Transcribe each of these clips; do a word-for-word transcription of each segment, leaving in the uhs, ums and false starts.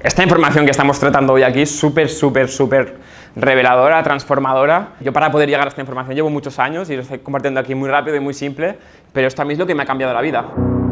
Esta información que estamos tratando hoy aquí es súper, súper, súper reveladora, transformadora. Yo para poder llegar a esta información llevo muchos años y lo estoy compartiendo aquí muy rápido y muy simple, pero esto a mí es lo que me ha cambiado la vida.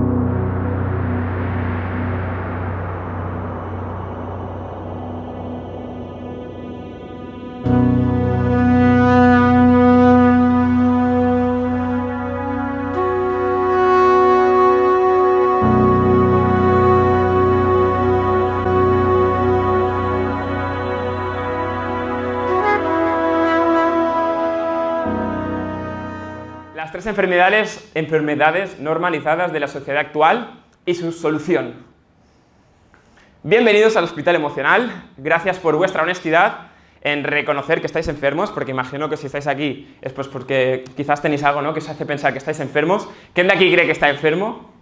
Las tres enfermedades, enfermedades normalizadas de la sociedad actual y su solución. Bienvenidos al Hospital Emocional. Gracias por vuestra honestidad en reconocer que estáis enfermos, porque imagino que si estáis aquí es pues porque quizás tenéis algo, ¿no?, que os hace pensar que estáis enfermos. ¿Quién de aquí cree que está enfermo?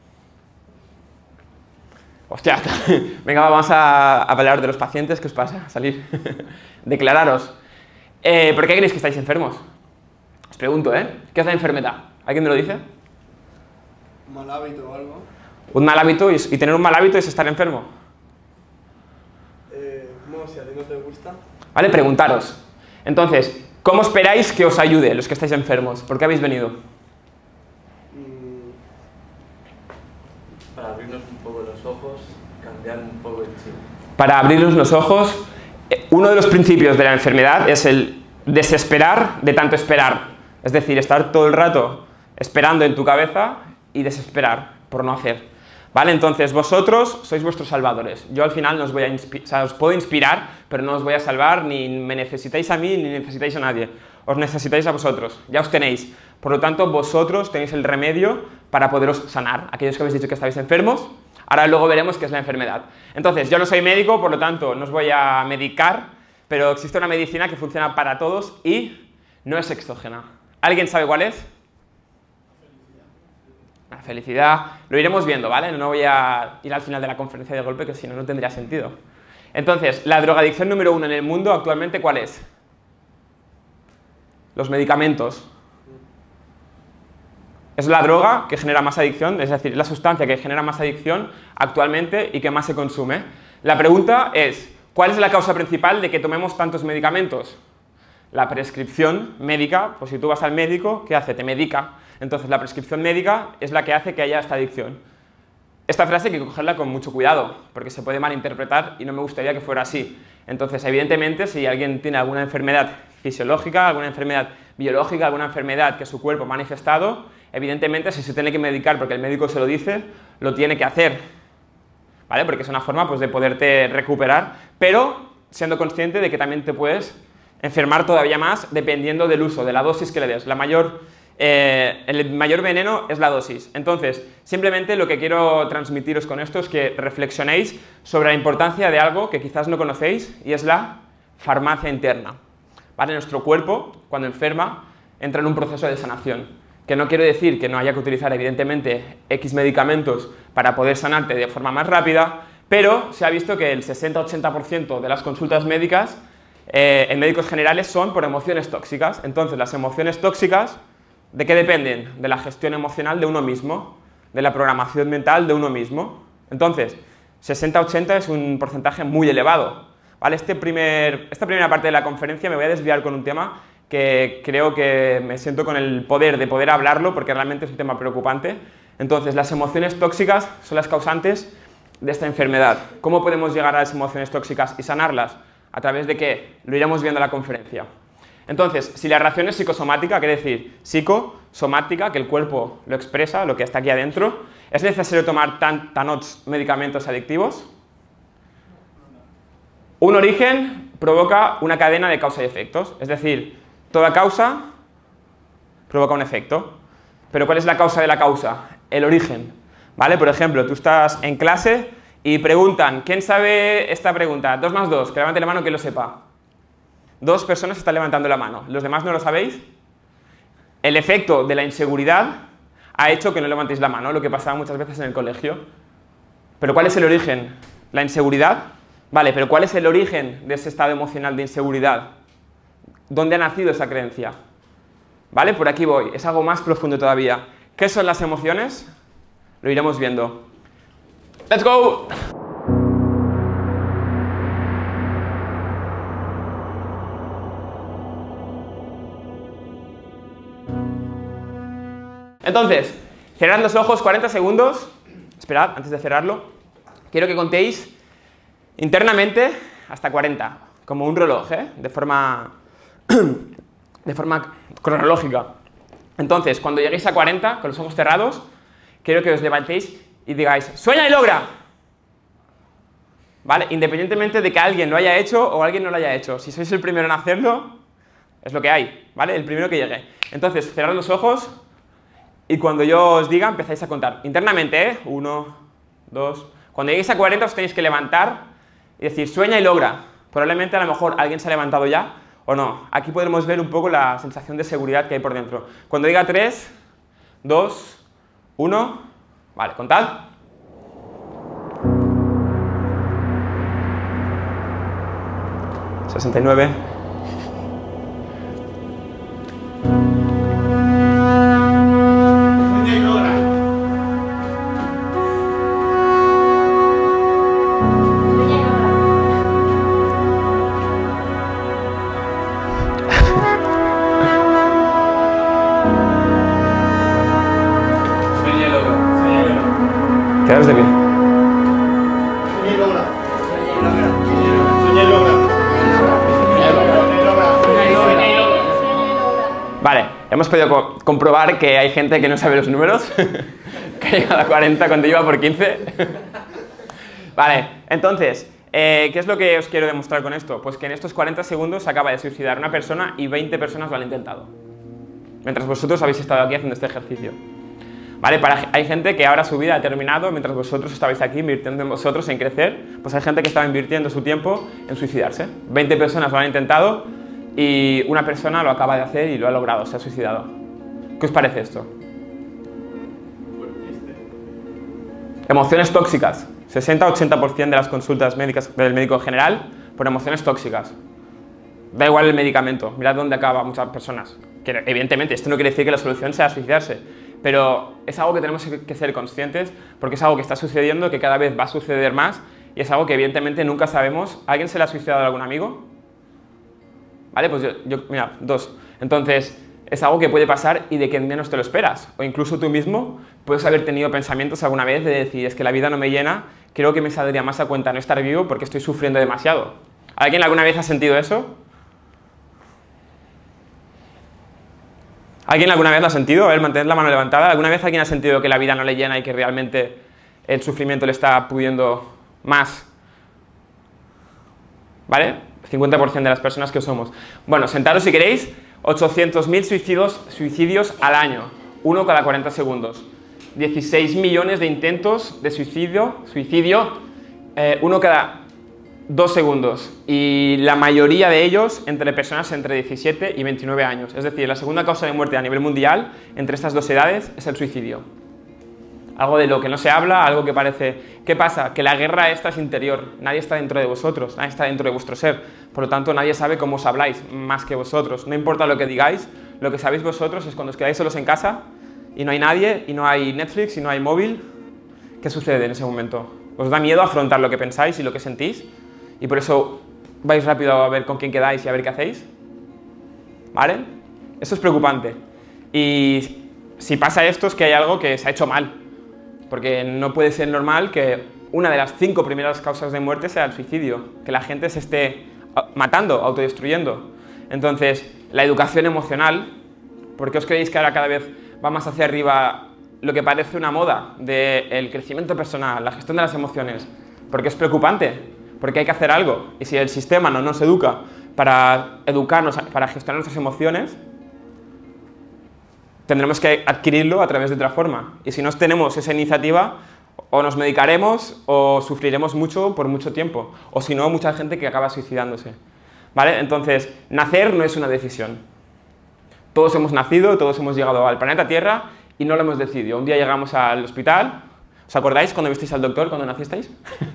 Hostia, venga, vamos a, a hablar de los pacientes. ¿Qué os pasa? Salir. Declararos. Eh, ¿Por qué creéis que estáis enfermos? Os pregunto, ¿eh? ¿Qué es la enfermedad? ¿Alguien me lo dice? Un mal hábito o algo. Un mal hábito y, y tener un mal hábito es estar enfermo. Eh, no, si a ti no te gusta. Vale, preguntaros. Entonces, ¿cómo esperáis que os ayude los que estáis enfermos? ¿Por qué habéis venido? Mm, Para abrirnos un poco los ojos, cambiar un poco el chip. Para abrirnos los ojos, eh, uno de los principios de la enfermedad es el desesperar de tanto esperar. Es decir, estar todo el rato esperando en tu cabeza y desesperar por no hacer. ¿Vale? Entonces, vosotros sois vuestros salvadores. Yo al final no os voy a inspirar, o sea, os puedo inspirar, pero no os voy a salvar, ni me necesitáis a mí, ni necesitáis a nadie. Os necesitáis a vosotros, ya os tenéis. Por lo tanto, vosotros tenéis el remedio para poderos sanar. Aquellos que habéis dicho que estáis enfermos, ahora luego veremos qué es la enfermedad. Entonces, yo no soy médico, por lo tanto, no os voy a medicar, pero existe una medicina que funciona para todos y no es exógena. ¿Alguien sabe cuál es? La felicidad. Lo iremos viendo, ¿vale? No voy a ir al final de la conferencia de golpe, que si no, no tendría sentido. Entonces, la drogadicción número uno en el mundo actualmente, ¿cuál es? Los medicamentos. Es la droga que genera más adicción, es decir, la sustancia que genera más adicción actualmente y que más se consume. La pregunta es, ¿cuál es la causa principal de que tomemos tantos medicamentos? La prescripción médica, pues si tú vas al médico, ¿qué hace? Te medica. Entonces la prescripción médica es la que hace que haya esta adicción. Esta frase hay que cogerla con mucho cuidado, porque se puede malinterpretar y no me gustaría que fuera así. Entonces, evidentemente, si alguien tiene alguna enfermedad fisiológica, alguna enfermedad biológica, alguna enfermedad que su cuerpo ha manifestado, evidentemente, si se tiene que medicar porque el médico se lo dice, lo tiene que hacer, ¿vale? Porque es una forma, pues, de poderte recuperar, pero siendo consciente de que también te puedes enfermar todavía más dependiendo del uso, de la dosis que le des. La mayor, eh, el mayor veneno es la dosis. Entonces, simplemente lo que quiero transmitiros con esto es que reflexionéis sobre la importancia de algo que quizás no conocéis y es la farmacia interna. ¿Vale? Nuestro cuerpo, cuando enferma, entra en un proceso de sanación. Que no quiero decir que no haya que utilizar, evidentemente, X medicamentos para poder sanarte de forma más rápida, pero se ha visto que el sesenta a ochenta por ciento de las consultas médicas Eh, en médicos generales son por emociones tóxicas. Entonces, las emociones tóxicas, ¿de qué dependen? De la gestión emocional de uno mismo, de la programación mental de uno mismo. Entonces, sesenta a ochenta es un porcentaje muy elevado, ¿vale? Este primer, esta primera parte de la conferencia me voy a desviar con un tema que creo que me siento con el poder de poder hablarlo porque realmente es un tema preocupante. Entonces, las emociones tóxicas son las causantes de esta enfermedad. ¿Cómo podemos llegar a las emociones tóxicas y sanarlas? ¿A través de qué? Lo iremos viendo en la conferencia. Entonces, si la reacción es psicosomática, quiere decir psicosomática, que el cuerpo lo expresa, lo que está aquí adentro, ¿es necesario tomar tan, tanots medicamentos adictivos? Un origen provoca una cadena de causa y efectos, es decir, toda causa provoca un efecto. Pero ¿cuál es la causa de la causa? El origen, ¿vale? Por ejemplo, tú estás en clase y preguntan, ¿quién sabe esta pregunta? Dos más dos, que levante la mano quien lo sepa. Dos personas están levantando la mano, ¿los demás no lo sabéis? El efecto de la inseguridad ha hecho que no levantéis la mano, lo que pasaba muchas veces en el colegio. ¿Pero cuál es el origen? ¿La inseguridad? Vale, pero ¿cuál es el origen de ese estado emocional de inseguridad? ¿Dónde ha nacido esa creencia? ¿Vale? Por aquí voy, es algo más profundo todavía. ¿Qué son las emociones? Lo iremos viendo. ¡Let's go! Entonces, cerrad los ojos cuarenta segundos. Esperad, antes de cerrarlo, quiero que contéis internamente hasta cuarenta, como un reloj, ¿eh? De forma, de forma cronológica. Entonces, cuando lleguéis a cuarenta, con los ojos cerrados, quiero que os levantéis y digáis, ¡sueña y logra! ¿Vale? Independientemente de que alguien lo haya hecho o alguien no lo haya hecho. Si sois el primero en hacerlo, es lo que hay, ¿vale? El primero que llegue. Entonces, cerrad los ojos y cuando yo os diga, empezáis a contar. Internamente, ¿eh? Uno, dos... Cuando lleguéis a cuarenta os tenéis que levantar y decir, sueña y logra. Probablemente a lo mejor alguien se ha levantado ya o no. Aquí podremos ver un poco la sensación de seguridad que hay por dentro. Cuando diga tres, dos, uno... Vale, contad. sesenta y nueve. Quedaros de pie. Sueña y logra. Sueña y logra. Vale, hemos podido co comprobar que hay gente que no sabe los números, que ha llegado a cuarenta cuando iba por quince. Vale, entonces, eh, ¿qué es lo que os quiero demostrar con esto? Pues que en estos cuarenta segundos se acaba de suicidar una persona y veinte personas lo han intentado. Mientras vosotros habéis estado aquí haciendo este ejercicio. ¿Vale? Para, hay gente que ahora su vida ha terminado mientras vosotros estabais aquí invirtiendo en vosotros, en crecer. Pues hay gente que estaba invirtiendo su tiempo en suicidarse. veinte personas lo han intentado y una persona lo acaba de hacer y lo ha logrado, se ha suicidado. ¿Qué os parece esto? Emociones tóxicas. sesenta a ochenta por ciento de las consultas médicas del médico en general por emociones tóxicas. Da igual el medicamento, mirad dónde acaba muchas personas. Que, evidentemente, esto no quiere decir que la solución sea suicidarse, pero es algo que tenemos que ser conscientes porque es algo que está sucediendo, que cada vez va a suceder más y es algo que evidentemente nunca sabemos. ¿A alguien se le ha suicidado a algún amigo? Vale, pues yo, yo, mira, dos. Entonces, es algo que puede pasar y de que menos te lo esperas. O incluso tú mismo puedes haber tenido pensamientos alguna vez de decir, es que la vida no me llena, creo que me saldría más a cuenta no estar vivo porque estoy sufriendo demasiado. ¿Alguien alguna vez ha sentido eso? ¿Alguien alguna vez lo ha sentido? A ver, mantened la mano levantada. ¿Alguna vez alguien ha sentido que la vida no le llena y que realmente el sufrimiento le está pudiendo más? ¿Vale? cincuenta por ciento de las personas que somos. Bueno, sentaros si queréis. ochocientos mil suicidios, suicidios al año. Uno cada cuarenta segundos. dieciséis millones de intentos de suicidio, suicidio eh, uno cada dos segundos. Y la mayoría de ellos entre personas entre diecisiete y veintinueve años. Es decir, la segunda causa de muerte a nivel mundial entre estas dos edades es el suicidio. Algo de lo que no se habla, algo que parece... ¿Qué pasa? Que la guerra esta es interior. Nadie está dentro de vosotros, nadie está dentro de vuestro ser. Por lo tanto, nadie sabe cómo os habláis más que vosotros. No importa lo que digáis, lo que sabéis vosotros es cuando os quedáis solos en casa y no hay nadie, y no hay Netflix, y no hay móvil. ¿Qué sucede en ese momento? ¿Os da miedo afrontar lo que pensáis y lo que sentís? Y por eso vais rápido a ver con quién quedáis y a ver qué hacéis. ¿Vale? Esto es preocupante. Y si pasa esto es que hay algo que se ha hecho mal. Porque no puede ser normal que una de las cinco primeras causas de muerte sea el suicidio. Que la gente se esté matando, autodestruyendo. Entonces, la educación emocional, ¿por qué os creéis que ahora cada vez va más hacia arriba lo que parece una moda del crecimiento personal, la gestión de las emociones? Porque es preocupante, porque hay que hacer algo. Y si el sistema no nos educa para educarnos, para gestionar nuestras emociones, tendremos que adquirirlo a través de otra forma. Y si no tenemos esa iniciativa, o nos medicaremos o sufriremos mucho por mucho tiempo. O si no, mucha gente que acaba suicidándose. ¿Vale? Entonces, nacer no es una decisión. Todos hemos nacido, todos hemos llegado al planeta Tierra y no lo hemos decidido. Un día llegamos al hospital. ¿Os acordáis cuando visteis al doctor cuando nacisteis?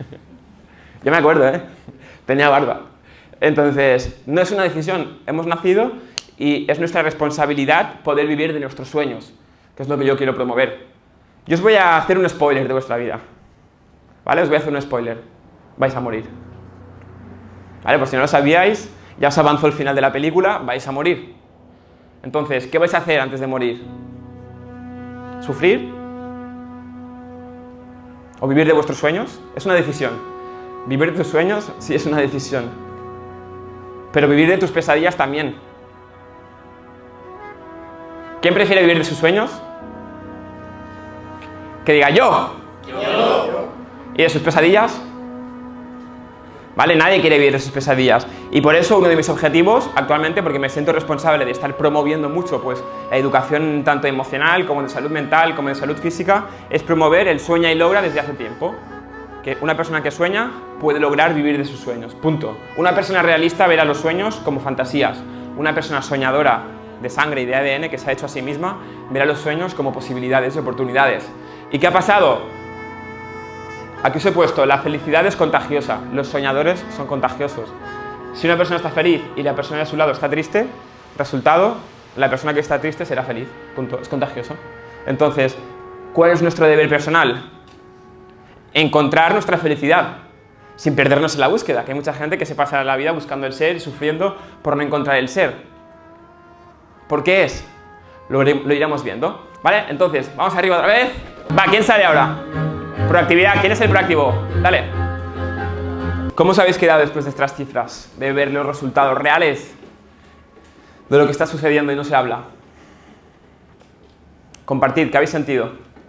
Yo me acuerdo, ¿eh? Tenía barba. Entonces, no es una decisión. Hemos nacido y es nuestra responsabilidad poder vivir de nuestros sueños, que es lo que yo quiero promover. Yo os voy a hacer un spoiler de vuestra vida. ¿Vale? Os voy a hacer un spoiler. Vais a morir. ¿Vale? Por si no lo sabíais, ya os avanzo el final de la película, vais a morir. Entonces, ¿qué vais a hacer antes de morir? ¿Sufrir? ¿O vivir de vuestros sueños? Es una decisión. Vivir de tus sueños sí es una decisión. Pero vivir de tus pesadillas también. ¿Quién prefiere vivir de sus sueños? Que diga yo. Yo. ¿Y de sus pesadillas? ¿Vale? Nadie quiere vivir de sus pesadillas. Y por eso uno de mis objetivos actualmente, porque me siento responsable de estar promoviendo mucho pues, la educación tanto emocional como de salud mental, como de salud física, es promover el sueña y logra desde hace tiempo. Que una persona que sueña puede lograr vivir de sus sueños. Punto. Una persona realista verá los sueños como fantasías. Una persona soñadora de sangre y de A D N que se ha hecho a sí misma verá los sueños como posibilidades y oportunidades. ¿Y qué ha pasado? Aquí os he puesto, la felicidad es contagiosa, los soñadores son contagiosos. Si una persona está feliz y la persona de su lado está triste, resultado, la persona que está triste será feliz, punto, es contagioso. Entonces, ¿cuál es nuestro deber personal? Encontrar nuestra felicidad, sin perdernos en la búsqueda, que hay mucha gente que se pasa la vida buscando el ser y sufriendo por no encontrar el ser. ¿Por qué es? Lo, lo iremos viendo, ¿vale? Entonces, vamos arriba otra vez. Va, ¿quién sale ahora? Proactividad, ¿quién es el proactivo? Dale. ¿Cómo os habéis quedado después de estas cifras? De ver los resultados reales de lo que está sucediendo y no se habla. Compartid, ¿qué habéis sentido?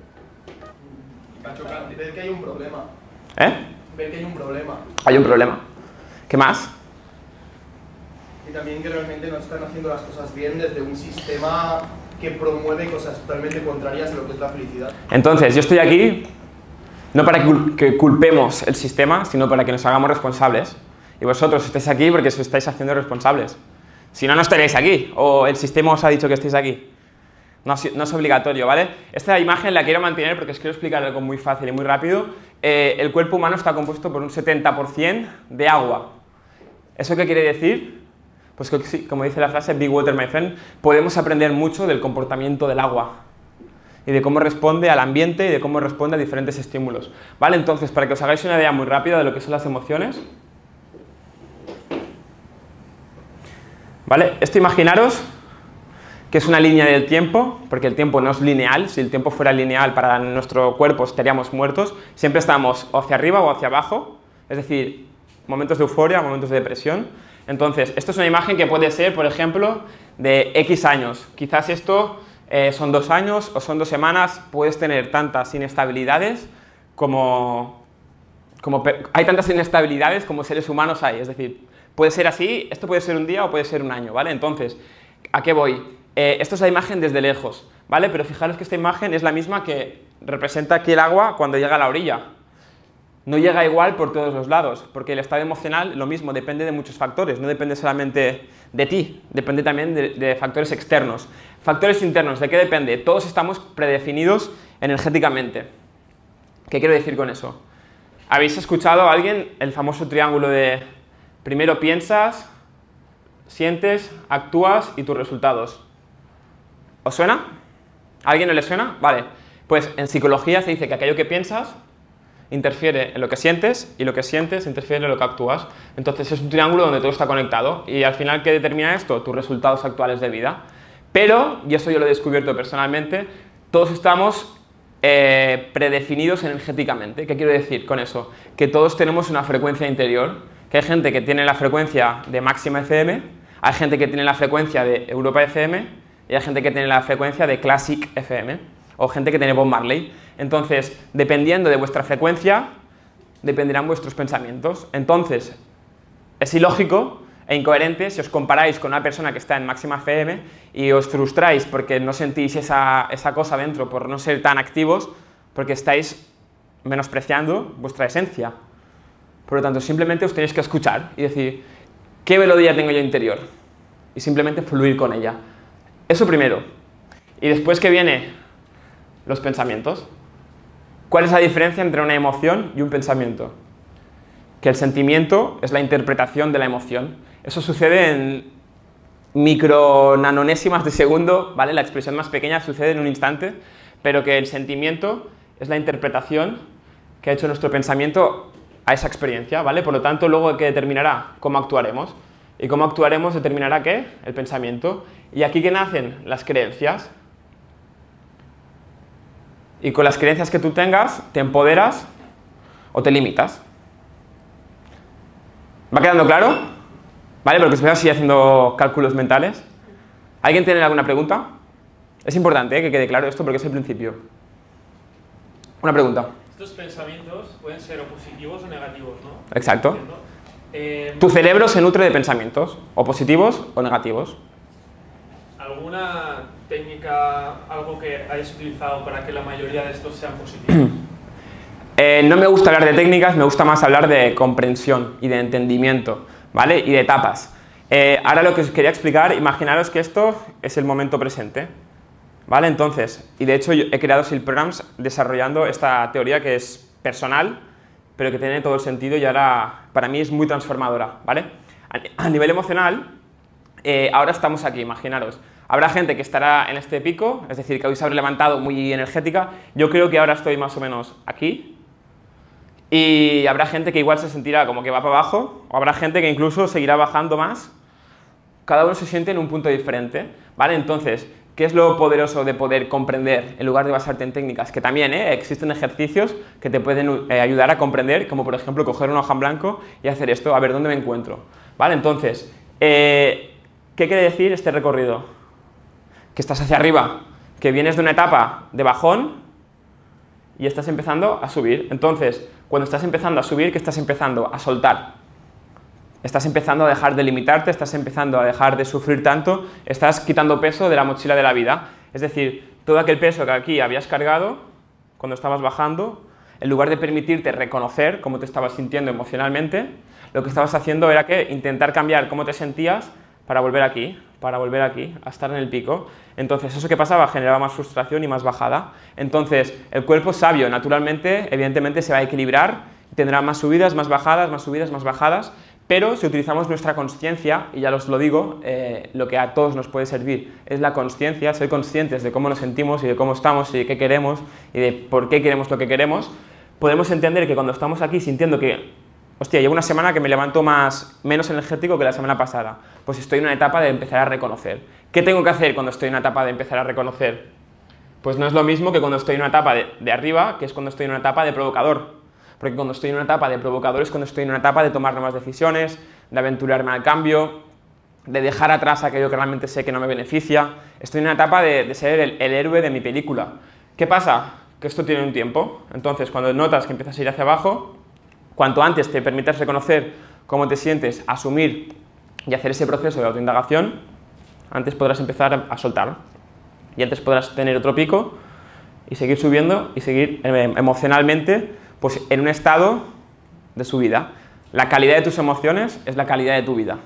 Ver que hay un problema. ¿Eh? Ver que hay un problema. Hay un problema. ¿Qué más? Y también que realmente no están haciendo las cosas bien desde un sistema que promueve cosas totalmente contrarias a lo que es la felicidad. Entonces, yo estoy aquí no para que culpemos el sistema, sino para que nos hagamos responsables. Y vosotros estáis aquí porque os estáis haciendo responsables. Si no, no estaréis aquí, o el sistema os ha dicho que estéis aquí. No, no es obligatorio, ¿vale? Esta imagen la quiero mantener porque os quiero explicar algo muy fácil y muy rápido. Eh, el cuerpo humano está compuesto por un setenta por cien de agua. ¿Eso qué quiere decir? Pues que sí, como dice la frase, Big Water, my friend, podemos aprender mucho del comportamiento del agua y de cómo responde al ambiente y de cómo responde a diferentes estímulos. ¿Vale? Entonces, para que os hagáis una idea muy rápida de lo que son las emociones, ¿vale? Esto imaginaros que es una línea del tiempo, porque el tiempo no es lineal. Si el tiempo fuera lineal para nuestro cuerpo estaríamos muertos. Siempre estamos o hacia arriba o hacia abajo, es decir, momentos de euforia, momentos de depresión. Entonces, esto es una imagen que puede ser, por ejemplo, de X años. Quizás esto eh, son dos años o son dos semanas, puedes tener tantas inestabilidades como, como... Hay tantas inestabilidades como seres humanos hay, es decir, puede ser así, esto puede ser un día o puede ser un año, ¿vale? Entonces, ¿a qué voy? Eh, esto es la imagen desde lejos, ¿vale? Pero fijaros que esta imagen es la misma que representa aquí el agua cuando llega a la orilla. No llega igual por todos los lados, porque el estado emocional, lo mismo, depende de muchos factores, no depende solamente de ti, depende también de, de factores externos. Factores internos, ¿de qué depende? Todos estamos predefinidos energéticamente. ¿Qué quiero decir con eso? ¿Habéis escuchado a alguien el famoso triángulo de primero piensas, sientes, actúas y tus resultados? ¿Os suena? ¿A alguien no le suena? Vale, pues en psicología se dice que aquello que piensas interfiere en lo que sientes y lo que sientes interfiere en lo que actúas. Entonces es un triángulo donde todo está conectado y al final, ¿qué determina esto? Tus resultados actuales de vida. Pero, y eso yo lo he descubierto personalmente, todos estamos eh, predefinidos energéticamente. ¿Qué quiero decir con eso? Que todos tenemos una frecuencia interior, que hay gente que tiene la frecuencia de máxima F M, hay gente que tiene la frecuencia de Europa F M y hay gente que tiene la frecuencia de Classic F M o gente que tiene Bob Marley. Entonces, dependiendo de vuestra frecuencia, dependerán vuestros pensamientos. Entonces, es ilógico e incoherente si os comparáis con una persona que está en máxima F M y os frustráis porque no sentís esa, esa cosa dentro por no ser tan activos, porque estáis menospreciando vuestra esencia. Por lo tanto, simplemente os tenéis que escuchar y decir, ¿qué melodía tengo yo interior? Y simplemente fluir con ella. Eso primero. Y después que viene los pensamientos. ¿Cuál es la diferencia entre una emoción y un pensamiento? Que el sentimiento es la interpretación de la emoción. Eso sucede en micro nanonésimas de segundo, ¿vale? La expresión más pequeña sucede en un instante, pero que el sentimiento es la interpretación que ha hecho nuestro pensamiento a esa experiencia, ¿vale? Por lo tanto, luego que determinará cómo actuaremos. Y cómo actuaremos determinará ¿qué? El pensamiento. Y aquí que nacen las creencias. Y con las creencias que tú tengas, te empoderas o te limitas. ¿Va quedando claro? ¿Vale? Porque os veo así haciendo cálculos mentales. ¿Alguien tiene alguna pregunta? Es importante, ¿eh?, que quede claro esto porque es el principio. Una pregunta. Estos pensamientos pueden ser o positivos o negativos, ¿no? Exacto. Eh, Tu cerebro se nutre de pensamientos, o positivos o negativos. ¿Alguna técnica, algo que hayáis utilizado para que la mayoría de estos sean positivos? Eh, no me gusta hablar de técnicas, me gusta más hablar de comprensión y de entendimiento, ¿vale? Y de etapas. Eh, ahora lo que os quería explicar, imaginaros que esto es el momento presente, ¿vale? Entonces, y de hecho yo he creado SEAL Programs desarrollando esta teoría que es personal, pero que tiene todo el sentido y ahora para mí es muy transformadora, ¿vale? A, a nivel emocional, eh, ahora estamos aquí, imaginaros. Habrá gente que estará en este pico, es decir, que hoy se habrá levantado muy energética. Yo creo que ahora estoy más o menos aquí. Y habrá gente que igual se sentirá como que va para abajo, o habrá gente que incluso seguirá bajando más. Cada uno se siente en un punto diferente, ¿vale? Entonces, ¿qué es lo poderoso de poder comprender en lugar de basarte en técnicas? Que también ¿eh? existen ejercicios que te pueden eh, ayudar a comprender, como por ejemplo coger una hoja en blanco y hacer esto, a ver dónde me encuentro, ¿vale? Entonces, eh, ¿qué quiere decir este recorrido? Que estás hacia arriba, que vienes de una etapa de bajón y estás empezando a subir. Entonces, cuando estás empezando a subir, ¿qué estás empezando? A soltar. Estás empezando a dejar de limitarte, estás empezando a dejar de sufrir tanto, estás quitando peso de la mochila de la vida. Es decir, todo aquel peso que aquí habías cargado, cuando estabas bajando, en lugar de permitirte reconocer cómo te estabas sintiendo emocionalmente, lo que estabas haciendo era que intentar cambiar cómo te sentías para volver aquí, para volver aquí, a estar en el pico. Entonces, eso que pasaba generaba más frustración y más bajada. Entonces, el cuerpo sabio, naturalmente, evidentemente se va a equilibrar, tendrá más subidas, más bajadas, más subidas, más bajadas, pero si utilizamos nuestra consciencia, y ya os lo digo, eh, lo que a todos nos puede servir es la consciencia, ser conscientes de cómo nos sentimos y de cómo estamos y de qué queremos y de por qué queremos lo que queremos, podemos entender que cuando estamos aquí sintiendo que, hostia, llevo una semana que me levanto más, menos energético que la semana pasada, pues estoy en una etapa de empezar a reconocer. ¿Qué tengo que hacer cuando estoy en una etapa de empezar a reconocer? Pues no es lo mismo que cuando estoy en una etapa de, de arriba, que es cuando estoy en una etapa de provocador. Porque cuando estoy en una etapa de provocador es cuando estoy en una etapa de tomar nuevas decisiones, de aventurarme al cambio, de dejar atrás aquello que realmente sé que no me beneficia. Estoy en una etapa de, de ser el, el héroe de mi película. ¿Qué pasa? Que esto tiene un tiempo. Entonces, cuando notas que empiezas a ir hacia abajo, cuanto antes te permitas reconocer cómo te sientes, asumir y hacer ese proceso de autoindagación, antes podrás empezar a soltar. Y antes podrás tener otro pico y seguir subiendo y seguir eh, emocionalmente pues en un estado de subida. La calidad de tus emociones es la calidad de tu vida.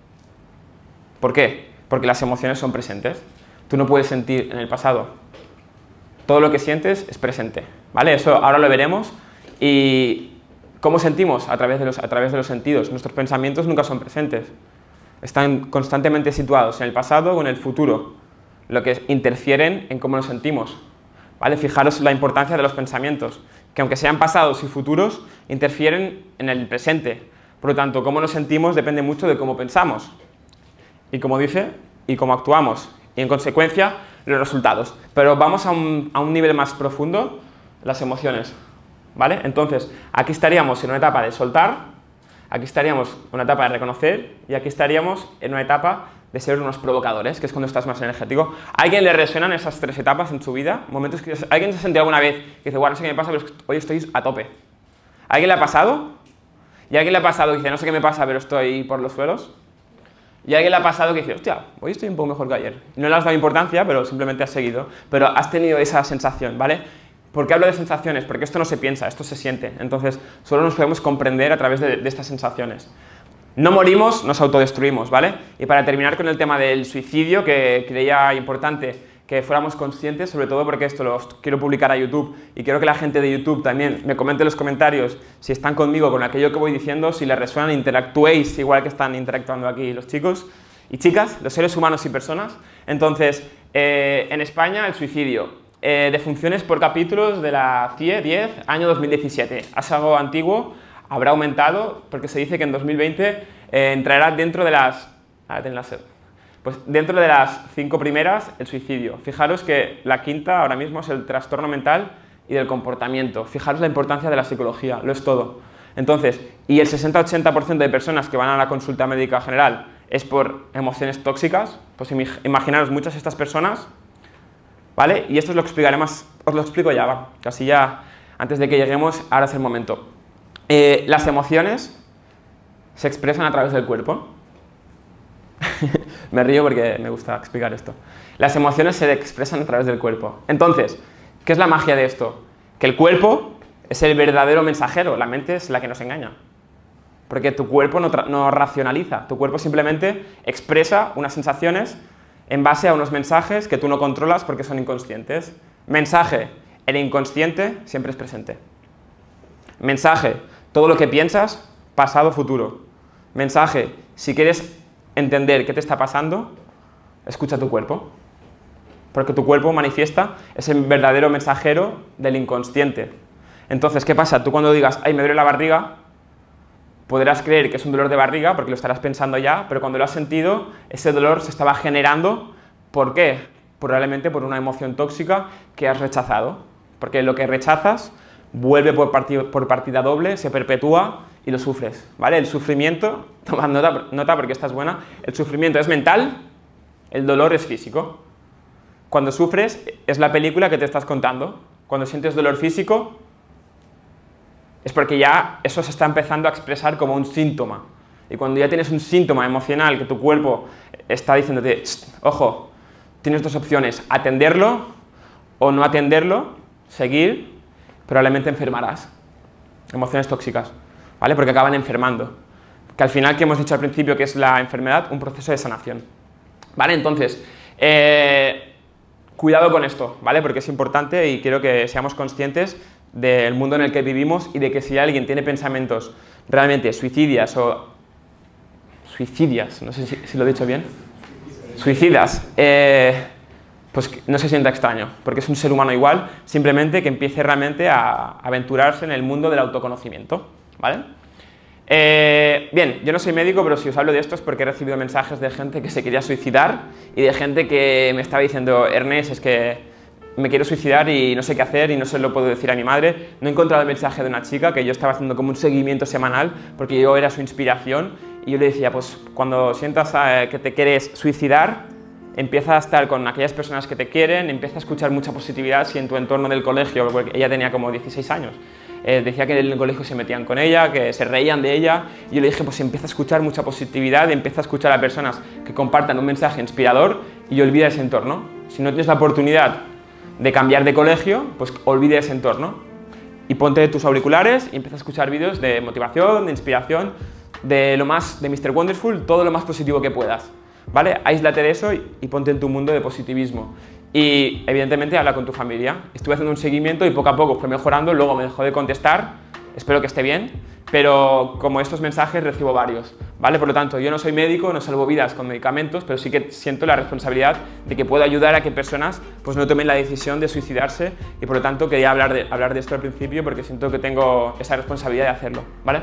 ¿Por qué? Porque las emociones son presentes. Tú no puedes sentir en el pasado. Todo lo que sientes es presente, ¿vale? Eso ahora lo veremos. Y ¿cómo sentimos? A través de los, a través de los sentidos. Nuestros pensamientos nunca son presentes. Están constantemente situados en el pasado o en el futuro, lo que interfieren en cómo nos sentimos, ¿vale? Fijaros la importancia de los pensamientos, que aunque sean pasados y futuros, interfieren en el presente. Por lo tanto, cómo nos sentimos depende mucho de cómo pensamos. Y como dice, y cómo actuamos. Y en consecuencia, los resultados. Pero vamos a un, a un nivel más profundo, las emociones, ¿vale? Entonces, aquí estaríamos en una etapa de soltar, aquí estaríamos en una etapa de reconocer, y aquí estaríamos en una etapa de ser unos provocadores, que es cuando estás más energético. ¿A alguien le resuenan esas tres etapas en su vida? Momentos que ¿alguien se ha sentido alguna vez que dice, bueno, no sé qué me pasa, pero hoy estoy a tope? ¿A alguien le ha pasado? ¿Y a alguien le ha pasado que dice, no sé qué me pasa, pero estoy por los suelos? ¿Y a alguien le ha pasado que dice, hostia, hoy estoy un poco mejor que ayer? No le has dado importancia, pero simplemente has seguido. Pero has tenido esa sensación, ¿vale? ¿Por qué hablo de sensaciones? Porque esto no se piensa, esto se siente. Entonces, solo nos podemos comprender a través de, de estas sensaciones. No morimos, nos autodestruimos, ¿vale? Y para terminar con el tema del suicidio, que creía importante que fuéramos conscientes, sobre todo porque esto lo quiero publicar a YouTube y quiero que la gente de YouTube también me comente en los comentarios si están conmigo con aquello que voy diciendo, si les resuenan, interactuéis igual que están interactuando aquí los chicos y chicas, los seres humanos y personas. Entonces, eh, en España el suicidio, eh, defunciones por capítulos de la C I E diez, año dos mil diecisiete, es algo antiguo. Habrá aumentado porque se dice que en dos mil veinte eh, entrará dentro de las... Ah, ten la sed. Pues dentro de las cinco primeras, el suicidio. Fijaros que la quinta ahora mismo es el trastorno mental y del comportamiento. Fijaros la importancia de la psicología, lo es todo. Entonces, y el sesenta a ochenta por ciento de personas que van a la consulta médica general es por emociones tóxicas, pues imaginaros muchas de estas personas, ¿vale? Y esto os lo explicaré más, os lo explico ya, va, casi ya, antes de que lleguemos, ahora es el momento. Eh, las emociones se expresan a través del cuerpo. Me río porque me gusta explicar esto. Las emociones se expresan a través del cuerpo. Entonces, ¿qué es la magia de esto? Que el cuerpo es el verdadero mensajero, la mente es la que nos engaña. Porque tu cuerpo no, no racionaliza, tu cuerpo simplemente expresa unas sensaciones en base a unos mensajes que tú no controlas porque son inconscientes. Mensaje, el inconsciente siempre es presente. Mensaje, todo lo que piensas, pasado, futuro. Mensaje, si quieres entender qué te está pasando, escucha tu cuerpo. Porque tu cuerpo manifiesta, es el verdadero mensajero del inconsciente. Entonces, ¿qué pasa? Tú cuando digas, ay, me duele la barriga, podrás creer que es un dolor de barriga porque lo estarás pensando ya, pero cuando lo has sentido, ese dolor se estaba generando. ¿Por qué? Probablemente por una emoción tóxica que has rechazado. Porque lo que rechazas vuelve por partida, por partida doble, se perpetúa y lo sufres, ¿vale? El sufrimiento, tomad nota, nota porque esta es buena, el sufrimiento es mental, el dolor es físico. Cuando sufres es la película que te estás contando. Cuando sientes dolor físico es porque ya eso se está empezando a expresar como un síntoma. Y cuando ya tienes un síntoma emocional que tu cuerpo está diciéndote, ojo, tienes dos opciones, atenderlo o no atenderlo, seguir, probablemente enfermarás. Emociones tóxicas, ¿vale? Porque acaban enfermando. Que al final, que hemos dicho al principio que es la enfermedad, un proceso de sanación. ¿Vale? Entonces, eh, cuidado con esto, ¿vale? Porque es importante y quiero que seamos conscientes del mundo en el que vivimos y de que si alguien tiene pensamientos realmente suicidias o... suicidias, no sé si, si lo he dicho bien. Suicidas. Eh, pues no se sienta extraño, porque es un ser humano igual, simplemente que empiece realmente a aventurarse en el mundo del autoconocimiento, ¿vale? Eh, bien, yo no soy médico, pero si os hablo de esto es porque he recibido mensajes de gente que se quería suicidar y de gente que me estaba diciendo, Ernest, es que me quiero suicidar y no sé qué hacer y no se lo puedo decir a mi madre. No he encontrado el mensaje de una chica que yo estaba haciendo como un seguimiento semanal porque yo era su inspiración y yo le decía, pues cuando sientas eh, que te quieres suicidar, empieza a estar con aquellas personas que te quieren, empieza a escuchar mucha positividad si en tu entorno del colegio, porque ella tenía como dieciséis años, eh, decía que en el colegio se metían con ella, que se reían de ella, y yo le dije, pues empieza a escuchar mucha positividad, empieza a escuchar a personas que compartan un mensaje inspirador y olvida ese entorno. Si no tienes la oportunidad de cambiar de colegio, pues olvida ese entorno y ponte tus auriculares y empieza a escuchar vídeos de motivación, de inspiración, de lo más, de mister Wonderful, todo lo más positivo que puedas. ¿Vale? Aíslate de eso y, y ponte en tu mundo de positivismo. Y evidentemente habla con tu familia. Estuve haciendo un seguimiento y poco a poco fue mejorando, luego me dejó de contestar, espero que esté bien, pero como estos mensajes recibo varios, ¿vale? Por lo tanto, yo no soy médico, no salvo vidas con medicamentos, pero sí que siento la responsabilidad de que puedo ayudar a que personas pues, no tomen la decisión de suicidarse y por lo tanto quería hablar de, hablar de esto al principio porque siento que tengo esa responsabilidad de hacerlo, ¿vale?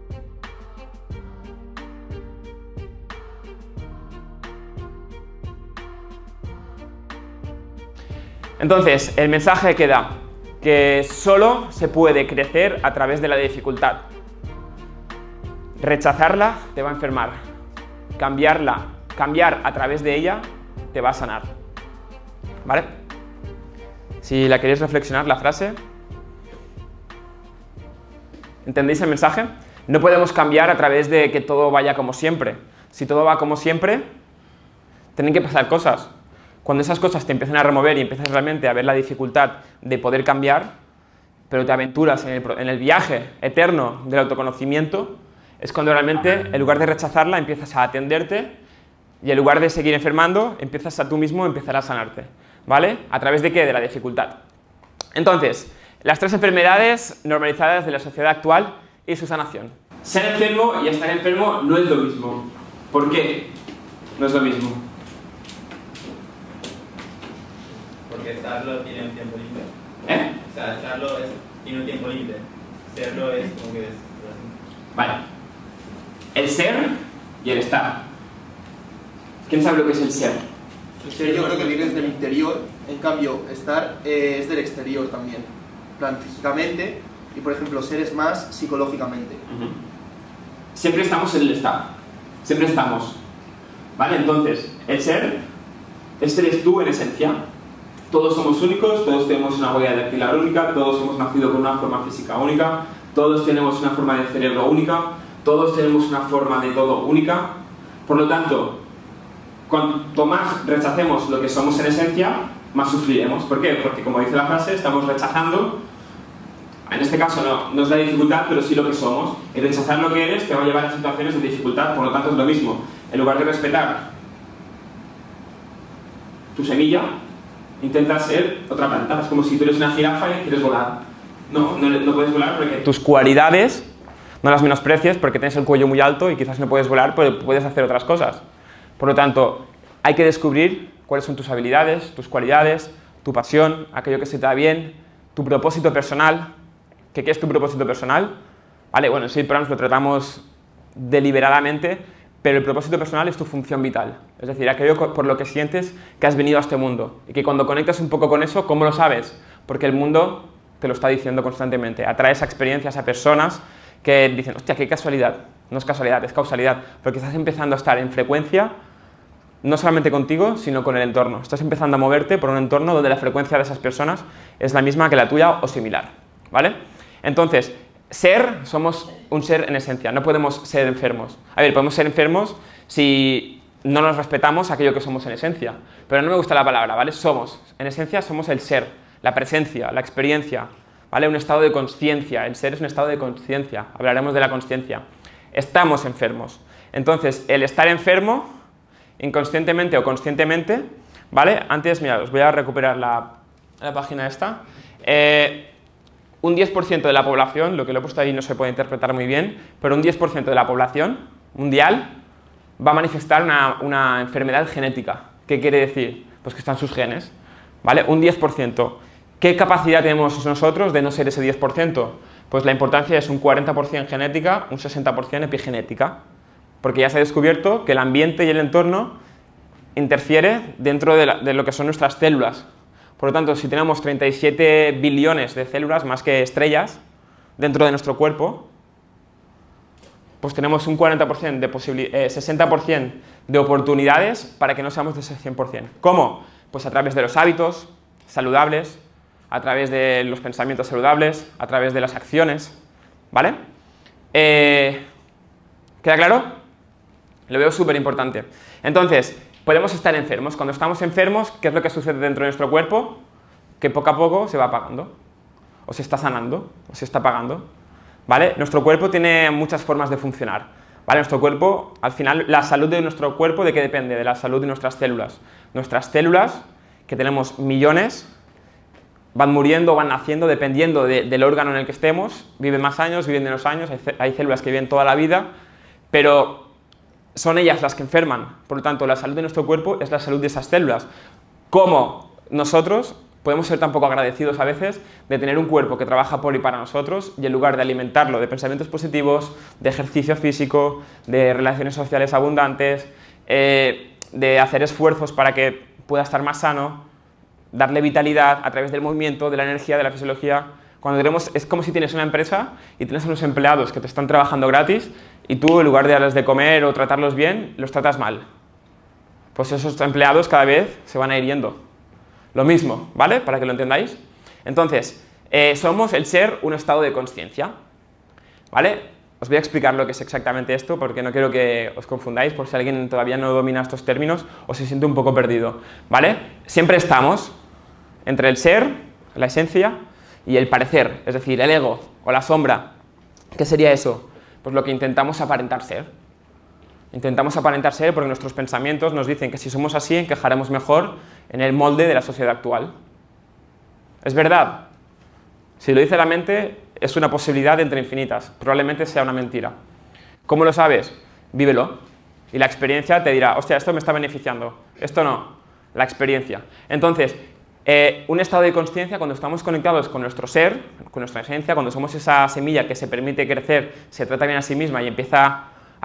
Entonces, el mensaje que da, que solo se puede crecer a través de la dificultad. Rechazarla te va a enfermar. Cambiarla, cambiar a través de ella te va a sanar. ¿Vale? Si la queréis reflexionar, la frase. ¿Entendéis el mensaje? No podemos cambiar a través de que todo vaya como siempre. Si todo va como siempre, tienen que pasar cosas. Cuando esas cosas te empiezan a remover y empiezas realmente a ver la dificultad de poder cambiar, pero te aventuras en el, en el viaje eterno del autoconocimiento, es cuando realmente, en lugar de rechazarla, empiezas a atenderte y en lugar de seguir enfermando, empiezas a tú mismo empezar a sanarte, ¿vale? ¿A través de qué? De la dificultad. Entonces, las tres enfermedades normalizadas de la sociedad actual y su sanación. Ser enfermo y estar enfermo no es lo mismo. ¿Por qué no es lo mismo? Porque estarlo tiene un tiempo libre. ¿Eh? O sea, estarlo es, tiene un tiempo libre. Serlo es como que es... Vale. El ser y el estar. ¿Quién sabe lo que es el ser? El ser yo creo que viene desde el interior, en cambio estar eh, es del exterior también, en plan físicamente, y por ejemplo ser es más psicológicamente. Uh-huh. Siempre estamos en el estar, siempre estamos, ¿vale? Entonces, el ser, este eres tú en esencia. Todos somos únicos, todos tenemos una huella dactilar única, todos hemos nacido con una forma física única, todos tenemos una forma de cerebro única, todos tenemos una forma de todo única. Por lo tanto, cuanto más rechacemos lo que somos en esencia, más sufriremos. ¿Por qué? Porque, como dice la frase, estamos rechazando, en este caso no, no es la dificultad, pero sí lo que somos. Y rechazar lo que eres te va a llevar a situaciones de dificultad, por lo tanto es lo mismo. En lugar de respetar tu semilla, intentas ser otra planta. Es como si tú eres una jirafa y quieres volar. No, no, no puedes volar porque tus cualidades no las menosprecies, porque tienes el cuello muy alto y quizás no puedes volar, pero puedes hacer otras cosas. Por lo tanto, hay que descubrir cuáles son tus habilidades, tus cualidades, tu pasión, aquello que se te da bien, tu propósito personal. ¿Qué, qué es tu propósito personal? Vale, bueno, en Seed Programs lo tratamos deliberadamente, pero el propósito personal es tu función vital. Es decir, aquello por lo que sientes que has venido a este mundo. Y que cuando conectas un poco con eso, ¿cómo lo sabes? Porque el mundo te lo está diciendo constantemente. Atraes a experiencias, a personas que dicen, hostia, qué casualidad. No es casualidad, es causalidad. Porque estás empezando a estar en frecuencia, no solamente contigo, sino con el entorno. Estás empezando a moverte por un entorno donde la frecuencia de esas personas es la misma que la tuya o similar. ¿Vale? Entonces, ser, somos un ser en esencia, no podemos ser enfermos. A ver, podemos ser enfermos si no nos respetamos aquello que somos en esencia. Pero no me gusta la palabra, ¿vale? Somos, en esencia somos el ser, la presencia, la experiencia, ¿vale? Un estado de consciencia, el ser es un estado de consciencia, hablaremos de la consciencia. Estamos enfermos. Entonces, el estar enfermo, inconscientemente o conscientemente, ¿vale? Antes, mira, os voy a recuperar la, la página esta. Eh, un diez por ciento de la población, lo que lo he puesto ahí no se puede interpretar muy bien, pero un diez por ciento de la población mundial va a manifestar una, una enfermedad genética. ¿Qué quiere decir? Pues que están sus genes, ¿vale? Un diez por ciento. ¿Qué capacidad tenemos nosotros de no ser ese diez por ciento? Pues la importancia es un cuarenta por ciento genética, un sesenta por ciento epigenética, porque ya se ha descubierto que el ambiente y el entorno interfiere dentro de, la, de lo que son nuestras células. Por lo tanto, si tenemos treinta y siete billones de células, más que estrellas, dentro de nuestro cuerpo, pues tenemos un cuarenta por ciento de posibil- eh, sesenta por ciento de oportunidades para que no seamos de ese cien por ciento. ¿Cómo? Pues a través de los hábitos saludables, a través de los pensamientos saludables, a través de las acciones, ¿vale? Eh, ¿Queda claro? Lo veo súper importante. Entonces, podemos estar enfermos. Cuando estamos enfermos, ¿qué es lo que sucede dentro de nuestro cuerpo? Que poco a poco se va apagando, o se está sanando, o se está apagando, ¿vale? Nuestro cuerpo tiene muchas formas de funcionar, ¿vale? Nuestro cuerpo, al final, la salud de nuestro cuerpo, ¿de qué depende? De la salud de nuestras células. Nuestras células, que tenemos millones, van muriendo, van naciendo, dependiendo de, del órgano en el que estemos, viven más años, viven menos años, hay, hay células que viven toda la vida, pero son ellas las que enferman. Por lo tanto, la salud de nuestro cuerpo es la salud de esas células. ¿Cómo nosotros podemos ser tan poco agradecidos a veces de tener un cuerpo que trabaja por y para nosotros y en lugar de alimentarlo de pensamientos positivos, de ejercicio físico, de relaciones sociales abundantes, eh, de hacer esfuerzos para que pueda estar más sano, darle vitalidad a través del movimiento, de la energía, de la fisiología? Cuando tenemos, es como si tienes una empresa y tienes unos empleados que te están trabajando gratis y tú, en lugar de darles de comer o tratarlos bien, los tratas mal. Pues esos empleados cada vez se van a ir yendo. Lo mismo, ¿vale? Para que lo entendáis. Entonces, eh, somos el ser un estado de consciencia, ¿vale? Os voy a explicar lo que es exactamente esto porque no quiero que os confundáis por si alguien todavía no domina estos términos o se siente un poco perdido, ¿vale? Siempre estamos entre el ser, la esencia, y el parecer, es decir, el ego o la sombra. ¿Qué sería eso? Pues lo que intentamos aparentar ser. Intentamos aparentar ser porque nuestros pensamientos nos dicen que si somos así encajaremos mejor en el molde de la sociedad actual. ¿Es verdad? Si lo dice la mente, es una posibilidad entre infinitas. Probablemente sea una mentira. ¿Cómo lo sabes? Vívelo. Y la experiencia te dirá, hostia, esto me está beneficiando. Esto no. La experiencia. Entonces, Eh, un estado de consciencia, cuando estamos conectados con nuestro ser, con nuestra esencia, cuando somos esa semilla que se permite crecer, se trata bien a sí misma y empieza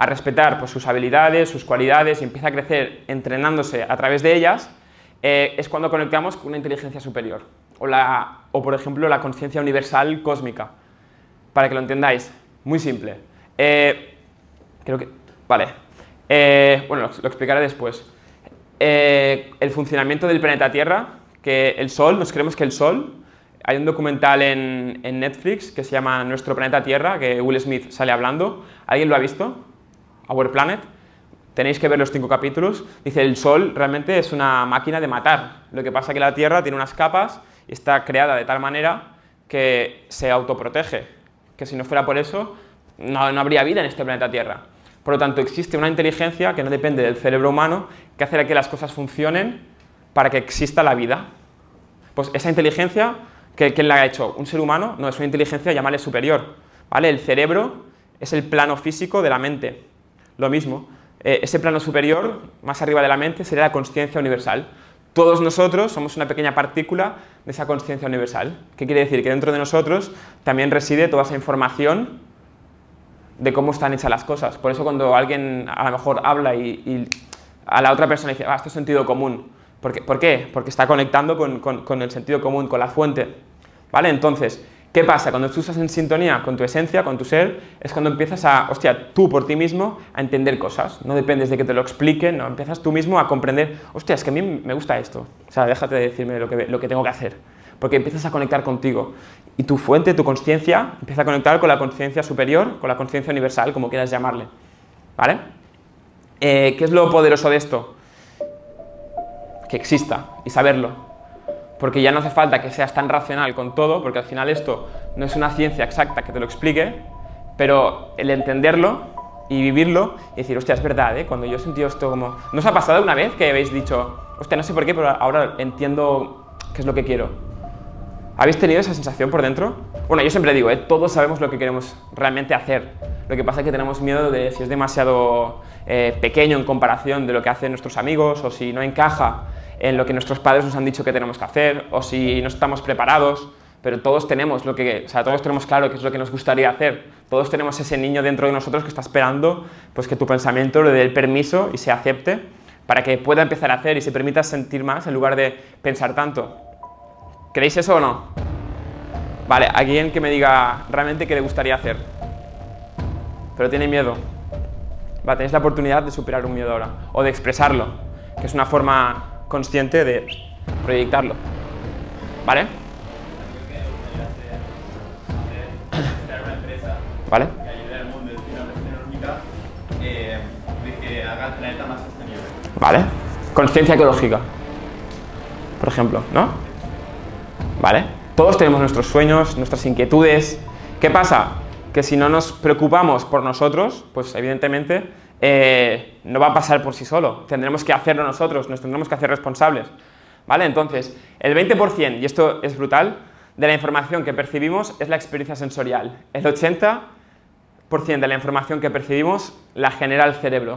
a respetar pues, sus habilidades, sus cualidades y empieza a crecer entrenándose a través de ellas, eh, es cuando conectamos con una inteligencia superior. O, la, o por ejemplo, la conciencia universal cósmica. Para que lo entendáis, muy simple. Eh, creo que... Vale. Eh, bueno, lo, lo explicaré después. Eh, el funcionamiento del planeta Tierra, que el Sol, nos creemos que el Sol... Hay un documental en, en Netflix que se llama Nuestro planeta Tierra, que Will Smith sale hablando. ¿Alguien lo ha visto? Our Planet. Tenéis que ver los cinco capítulos. Dice, el Sol realmente es una máquina de matar. Lo que pasa es que la Tierra tiene unas capas y está creada de tal manera que se autoprotege. Que si no fuera por eso, no, no habría vida en este planeta Tierra. Por lo tanto, existe una inteligencia que no depende del cerebro humano, que hace que las cosas funcionen para que exista la vida. Pues esa inteligencia... ¿Quién la ha hecho? ¿Un ser humano? No, es una inteligencia, llamarle superior, ¿vale? El cerebro es el plano físico de la mente, lo mismo. Eh, ese plano superior, más arriba de la mente, sería la consciencia universal. Todos nosotros somos una pequeña partícula de esa consciencia universal. ¿Qué quiere decir? Que dentro de nosotros también reside toda esa información de cómo están hechas las cosas. Por eso cuando alguien a lo mejor habla y, y a la otra persona dice, ah, esto es sentido común. ¿Por qué? ¿Por qué? Porque está conectando con, con, con el sentido común, con la fuente, ¿vale? Entonces, ¿qué pasa? Cuando tú estás en sintonía con tu esencia, con tu ser, es cuando empiezas a, hostia, tú por ti mismo, a entender cosas. No dependes de que te lo expliquen, no, empiezas tú mismo a comprender, hostia, es que a mí me gusta esto. O sea, déjate de decirme lo que, lo que tengo que hacer. Porque empiezas a conectar contigo. Y tu fuente, tu consciencia, empieza a conectar con la conciencia superior, con la conciencia universal, como quieras llamarle, ¿vale? Eh, ¿Qué es lo poderoso de esto? Que exista y saberlo, porque ya no hace falta que seas tan racional con todo, porque al final esto no es una ciencia exacta que te lo explique, pero el entenderlo y vivirlo y decir, hostia, es verdad, ¿eh? Cuando yo he sentido esto como... ¿No os ha pasado una vez que habéis dicho, hostia, no sé por qué, pero ahora entiendo qué es lo que quiero? ¿Habéis tenido esa sensación por dentro? Bueno, yo siempre digo, ¿eh? Todos sabemos lo que queremos realmente hacer. Lo que pasa es que tenemos miedo de si es demasiado eh, pequeño en comparación de lo que hacen nuestros amigos, o si no encaja en lo que nuestros padres nos han dicho que tenemos que hacer, o si no estamos preparados, pero todos tenemos lo que, o sea, todos tenemos claro qué es lo que nos gustaría hacer. Todos tenemos ese niño dentro de nosotros que está esperando pues, que tu pensamiento le dé el permiso y se acepte para que pueda empezar a hacer y se permita sentir más en lugar de pensar tanto. ¿Creéis eso o no? Vale, alguien que me diga realmente qué le gustaría hacer, pero tiene miedo. Vale, tenéis la oportunidad de superar un miedo ahora, o de expresarlo, que es una forma consciente de proyectarlo, ¿vale? Crear una empresa ¿Vale? que ayude al mundo, es decir, una versión económica eh, de que haga el planeta más sostenible. ¿Vale? Conciencia ecológica, por ejemplo, ¿no? ¿Vale? Todos tenemos nuestros sueños, nuestras inquietudes. ¿Qué pasa? Que si no nos preocupamos por nosotros, pues evidentemente eh, no va a pasar por sí solo. Tendremos que hacerlo nosotros, nos tendremos que hacer responsables. ¿Vale? Entonces, el veinte por ciento, y esto es brutal, de la información que percibimos es la experiencia sensorial. El ochenta por ciento de la información que percibimos la genera el cerebro.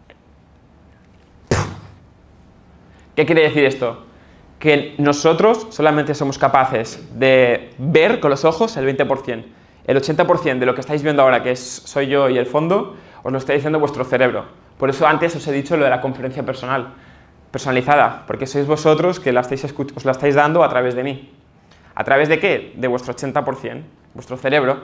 ¿Qué quiere decir esto? Que nosotros solamente somos capaces de ver con los ojos el veinte por ciento. El ochenta por ciento de lo que estáis viendo ahora, que es, soy yo y el fondo, os lo está diciendo vuestro cerebro. Por eso antes os he dicho lo de la conferencia personal, personalizada, porque sois vosotros que la estáis os la estáis dando a través de mí. ¿A través de qué? De vuestro ochenta por ciento, vuestro cerebro.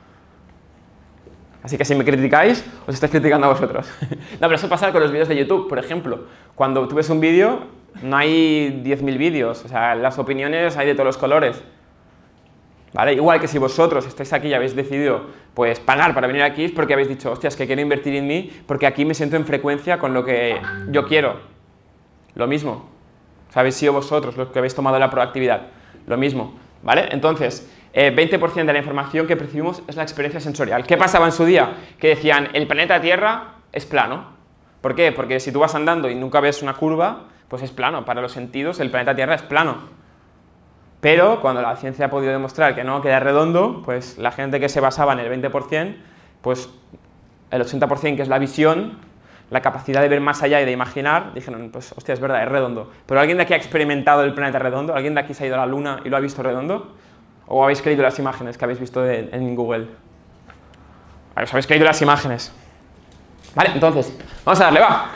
Así que si me criticáis, os estáis criticando a vosotros. No, pero eso pasa con los vídeos de YouTube, por ejemplo. Cuando tú ves un vídeo, no hay diez mil vídeos, o sea, las opiniones hay de todos los colores. ¿Vale? Igual que si vosotros estáis aquí y habéis decidido pues, pagar para venir aquí, es porque habéis dicho, hostia, es que quiero invertir en mí, porque aquí me siento en frecuencia con lo que yo quiero. Lo mismo. O sea, habéis sido vosotros los que habéis tomado la proactividad. Lo mismo. ¿Vale? Entonces, eh, veinte por ciento de la información que percibimos es la experiencia sensorial. ¿Qué pasaba en su día? Que decían, el planeta Tierra es plano. ¿Por qué? Porque si tú vas andando y nunca ves una curva, pues es plano. Para los sentidos, el planeta Tierra es plano. Pero cuando la ciencia ha podido demostrar que no, que era redondo, pues la gente que se basaba en el veinte por ciento, pues el ochenta por ciento, que es la visión, la capacidad de ver más allá y de imaginar, dijeron, pues hostia, es verdad, es redondo. ¿Pero alguien de aquí ha experimentado el planeta redondo? ¿Alguien de aquí se ha ido a la Luna y lo ha visto redondo? ¿O habéis creído las imágenes que habéis visto de, en Google? ¿Os habéis creído las imágenes? Vale, entonces, vamos a darle, va.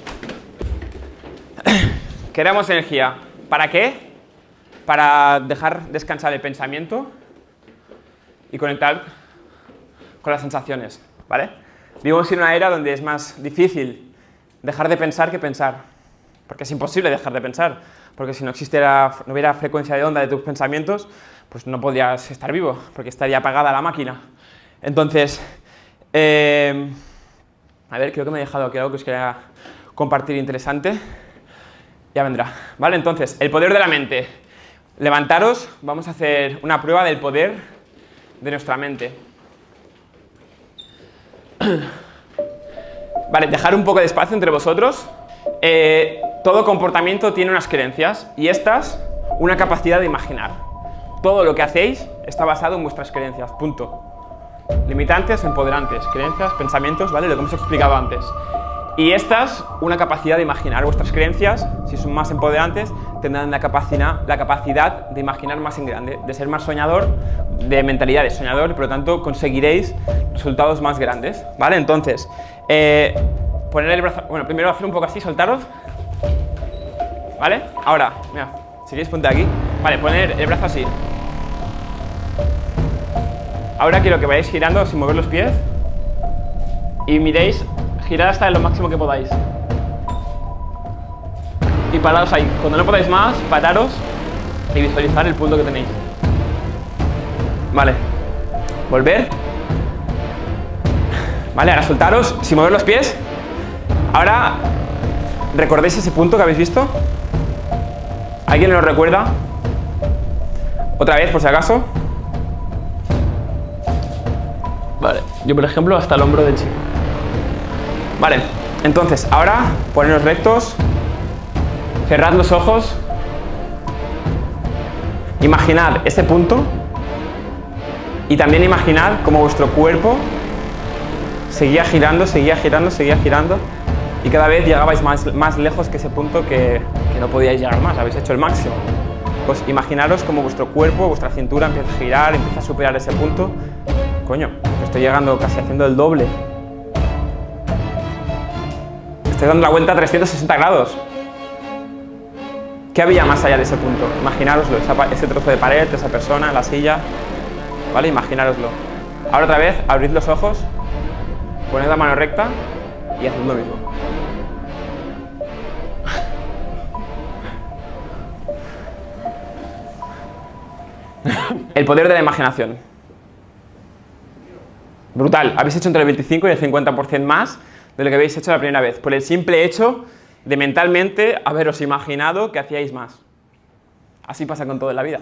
Queremos energía. ¿Para qué? Para dejar descansar el pensamiento y conectar con las sensaciones, ¿vale? Vivimos en una era donde es más difícil dejar de pensar que pensar, porque es imposible dejar de pensar, porque si no existiera, no hubiera frecuencia de onda de tus pensamientos, pues no podrías estar vivo, porque estaría apagada la máquina. Entonces, eh, a ver, creo que me he dejado aquí algo que os quería compartir interesante. Ya vendrá, ¿vale? Entonces, el poder de la mente. Levantaros, vamos a hacer una prueba del poder de nuestra mente. Vale, dejar un poco de espacio entre vosotros. Eh, todo comportamiento tiene unas creencias y estas, una capacidad de imaginar. Todo lo que hacéis está basado en vuestras creencias, punto. Limitantes o empoderantes, creencias, pensamientos, ¿vale? Lo que hemos explicado antes. Y estas, una capacidad de imaginar vuestras creencias, si son más empoderantes, tendrán la capacidad, la capacidad de imaginar más en grande, de ser más soñador, de mentalidad de soñador, y por lo tanto conseguiréis resultados más grandes, ¿vale? Entonces, eh, poner el brazo, bueno, primero hacer un poco así, soltaros, ¿vale? Ahora, mira, si queréis ponte aquí, vale, poner el brazo así. Ahora quiero que vayáis girando sin mover los pies y miréis. Girad hasta lo máximo que podáis. Y paraos ahí. Cuando no podáis más, pararos y visualizar el punto que tenéis. Vale. Volver. Vale, ahora soltaros sin mover los pies. Ahora, ¿recordéis ese punto que habéis visto? ¿Alguien lo recuerda? Otra vez, por si acaso. Vale. Yo, por ejemplo, hasta el hombro del chico. Vale, entonces, ahora, poneros rectos, cerrad los ojos, imaginad ese punto y también imaginad cómo vuestro cuerpo seguía girando, seguía girando, seguía girando y cada vez llegabais más, más lejos que ese punto que, que no podíais llegar más, habéis hecho el máximo. Pues imaginaros cómo vuestro cuerpo, vuestra cintura empieza a girar, empieza a superar ese punto. Coño, estoy llegando casi haciendo el doble. Estoy dando la vuelta a trescientos sesenta grados. ¿Qué había más allá de ese punto? Imaginároslo, esa, ese trozo de pared, esa persona, la silla. ¿Vale? Imaginároslo. Ahora otra vez, abrid los ojos, poned la mano recta y haced lo mismo. El poder de la imaginación. Brutal. Habéis hecho entre el veinticinco y el cincuenta por ciento más de lo que habéis hecho la primera vez, por el simple hecho de mentalmente haberos imaginado que hacíais más. Así pasa con todo en la vida.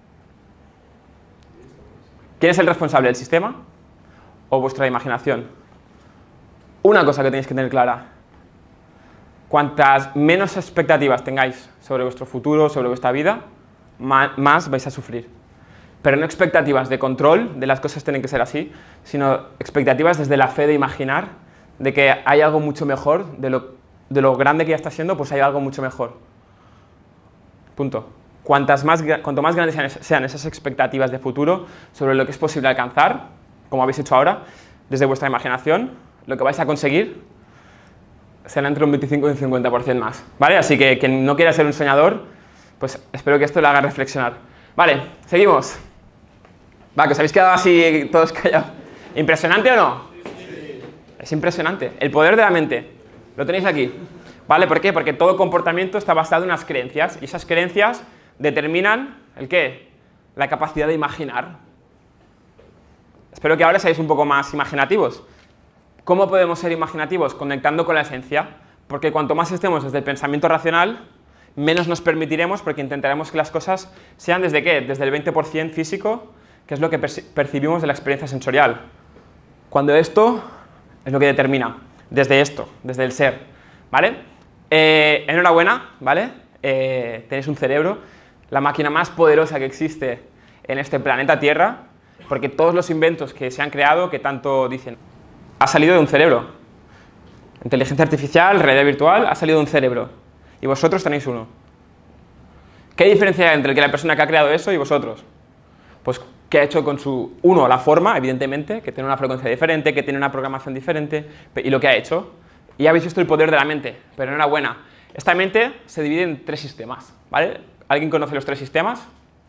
¿Quién es el responsable? ¿El sistema o vuestra imaginación? Una cosa que tenéis que tener clara: cuantas menos expectativas tengáis sobre vuestro futuro, sobre vuestra vida, más vais a sufrir. Pero no expectativas de control, de las cosas tienen que ser así, sino expectativas desde la fe de imaginar de que hay algo mucho mejor, de lo, de lo grande que ya está siendo, pues hay algo mucho mejor. Punto. Cuantas más, cuanto más grandes sean, sean esas expectativas de futuro sobre lo que es posible alcanzar, como habéis hecho ahora, desde vuestra imaginación, lo que vais a conseguir será entre un veinticinco y un cincuenta por ciento más, ¿vale? Así que quien no quiera ser un soñador, pues espero que esto le haga reflexionar. Vale, seguimos. Va, que os habéis quedado así todos callados. ¿Impresionante o no? Es impresionante. El poder de la mente. Lo tenéis aquí. ¿Vale? ¿Por qué? Porque todo comportamiento está basado en unas creencias y esas creencias determinan ¿el qué? La capacidad de imaginar. Espero que ahora seáis un poco más imaginativos. ¿Cómo podemos ser imaginativos? Conectando con la esencia. Porque cuanto más estemos desde el pensamiento racional, menos nos permitiremos, porque intentaremos que las cosas sean desde ¿qué? Desde el veinte por ciento físico, que es lo que percibimos de la experiencia sensorial. Cuando esto es lo que determina, desde esto, desde el ser, ¿vale? Eh, enhorabuena, ¿vale? Eh, tenéis un cerebro, la máquina más poderosa que existe en este planeta Tierra, porque todos los inventos que se han creado, que tanto dicen, ha salido de un cerebro. Inteligencia artificial, realidad virtual, ha salido de un cerebro. Y vosotros tenéis uno. ¿Qué diferencia hay entre la persona que ha creado eso y vosotros? Pues, ¿qué ¿qué ha hecho con su, uno, la forma, evidentemente, que tiene una frecuencia diferente, que tiene una programación diferente, y lo que ha hecho? Y ya habéis visto el poder de la mente, pero enhorabuena. Esta mente se divide en tres sistemas, ¿vale? ¿Alguien conoce los tres sistemas?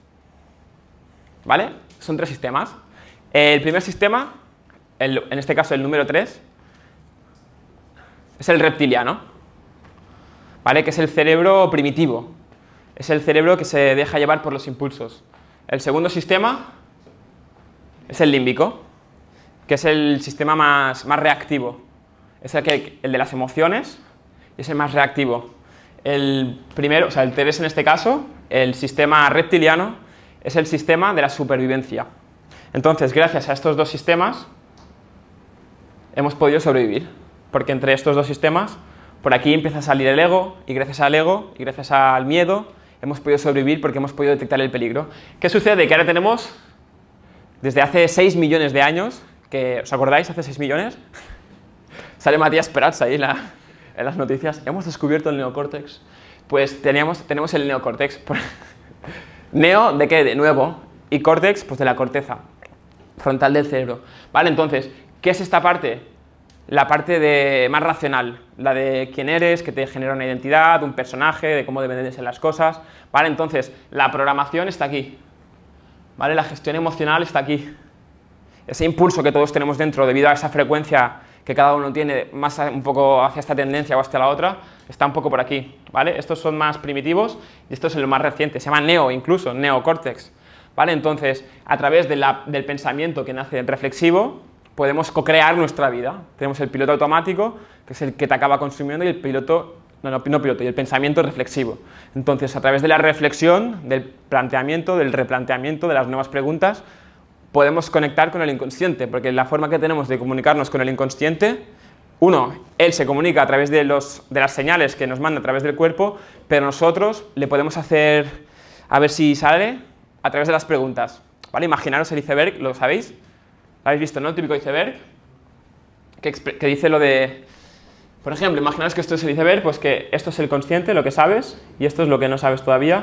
¿Vale? Son tres sistemas. El primer sistema, el, en este caso el número tres, es el reptiliano, ¿vale? Que es el cerebro primitivo. Es el cerebro que se deja llevar por los impulsos. El segundo sistema es el límbico, que es el sistema más, más reactivo. Es el, que, el de las emociones y es el más reactivo. El primero, o sea, el tres en este caso, el sistema reptiliano, es el sistema de la supervivencia. Entonces, gracias a estos dos sistemas, hemos podido sobrevivir. Porque entre estos dos sistemas, por aquí empieza a salir el ego, y gracias al ego, y gracias al miedo, hemos podido sobrevivir porque hemos podido detectar el peligro. ¿Qué sucede? Que ahora tenemos, desde hace seis millones de años, que, ¿os acordáis? Hace seis millones, sale Matías Prats ahí en, la, en las noticias, hemos descubierto el neocórtex. Pues teníamos, tenemos el neocórtex. ¿Neo de qué? De nuevo. Y córtex, pues de la corteza frontal del cerebro. Vale, entonces, ¿qué es esta parte? La parte de, más racional, la de quién eres, que te genera una identidad, un personaje, de cómo deben de ser las cosas. Vale, entonces, la programación está aquí. Vale, la gestión emocional está aquí. Ese impulso que todos tenemos dentro debido a esa frecuencia que cada uno tiene más un poco hacia esta tendencia o hacia la otra, está un poco por aquí, ¿vale? Estos son más primitivos y esto es el más reciente, se llama neo incluso, neocórtex, ¿vale? Entonces, a través de la, del pensamiento que nace reflexivo, podemos co-crear nuestra vida. Tenemos el piloto automático, que es el que te acaba consumiendo, y el piloto, no, no, no piloto, y el pensamiento reflexivo. Entonces, a través de la reflexión, del planteamiento, del replanteamiento, de las nuevas preguntas, podemos conectar con el inconsciente, porque la forma que tenemos de comunicarnos con el inconsciente, uno, él se comunica a través de, los, de las señales que nos manda a través del cuerpo, pero nosotros le podemos hacer, a ver si sale, a través de las preguntas, ¿vale? Imaginaros el iceberg, ¿lo sabéis? ¿Lo habéis visto, no? El típico iceberg, que, que dice lo de, por ejemplo, imaginaros que esto es el iceberg, pues que esto es el consciente, lo que sabes, y esto es lo que no sabes todavía.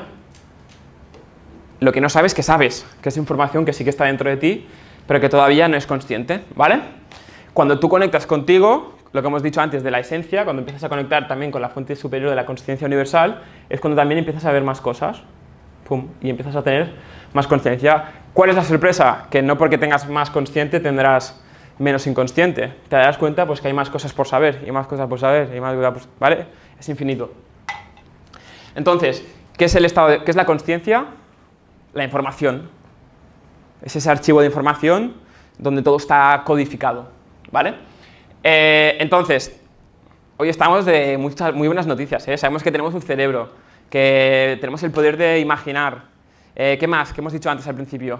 Lo que no sabes que sabes, que es información que sí que está dentro de ti, pero que todavía no es consciente, ¿vale? Cuando tú conectas contigo, lo que hemos dicho antes de la esencia, cuando empiezas a conectar también con la fuente superior de la consciencia universal, es cuando también empiezas a ver más cosas, pum, y empiezas a tener más consciencia. ¿Cuál es la sorpresa? Que no porque tengas más consciente tendrás menos inconsciente. Te darás cuenta pues que hay más cosas por saber, y más cosas por saber, y más cosas, ¿vale? Es infinito. Entonces, ¿qué es el estado de, qué es la consciencia? La información. Es ese archivo de información donde todo está codificado, ¿vale? Eh, entonces, hoy estamos de muchas, muy buenas noticias, ¿eh? Sabemos que tenemos un cerebro, que tenemos el poder de imaginar. Eh, ¿Qué más? ¿Qué hemos dicho antes al principio?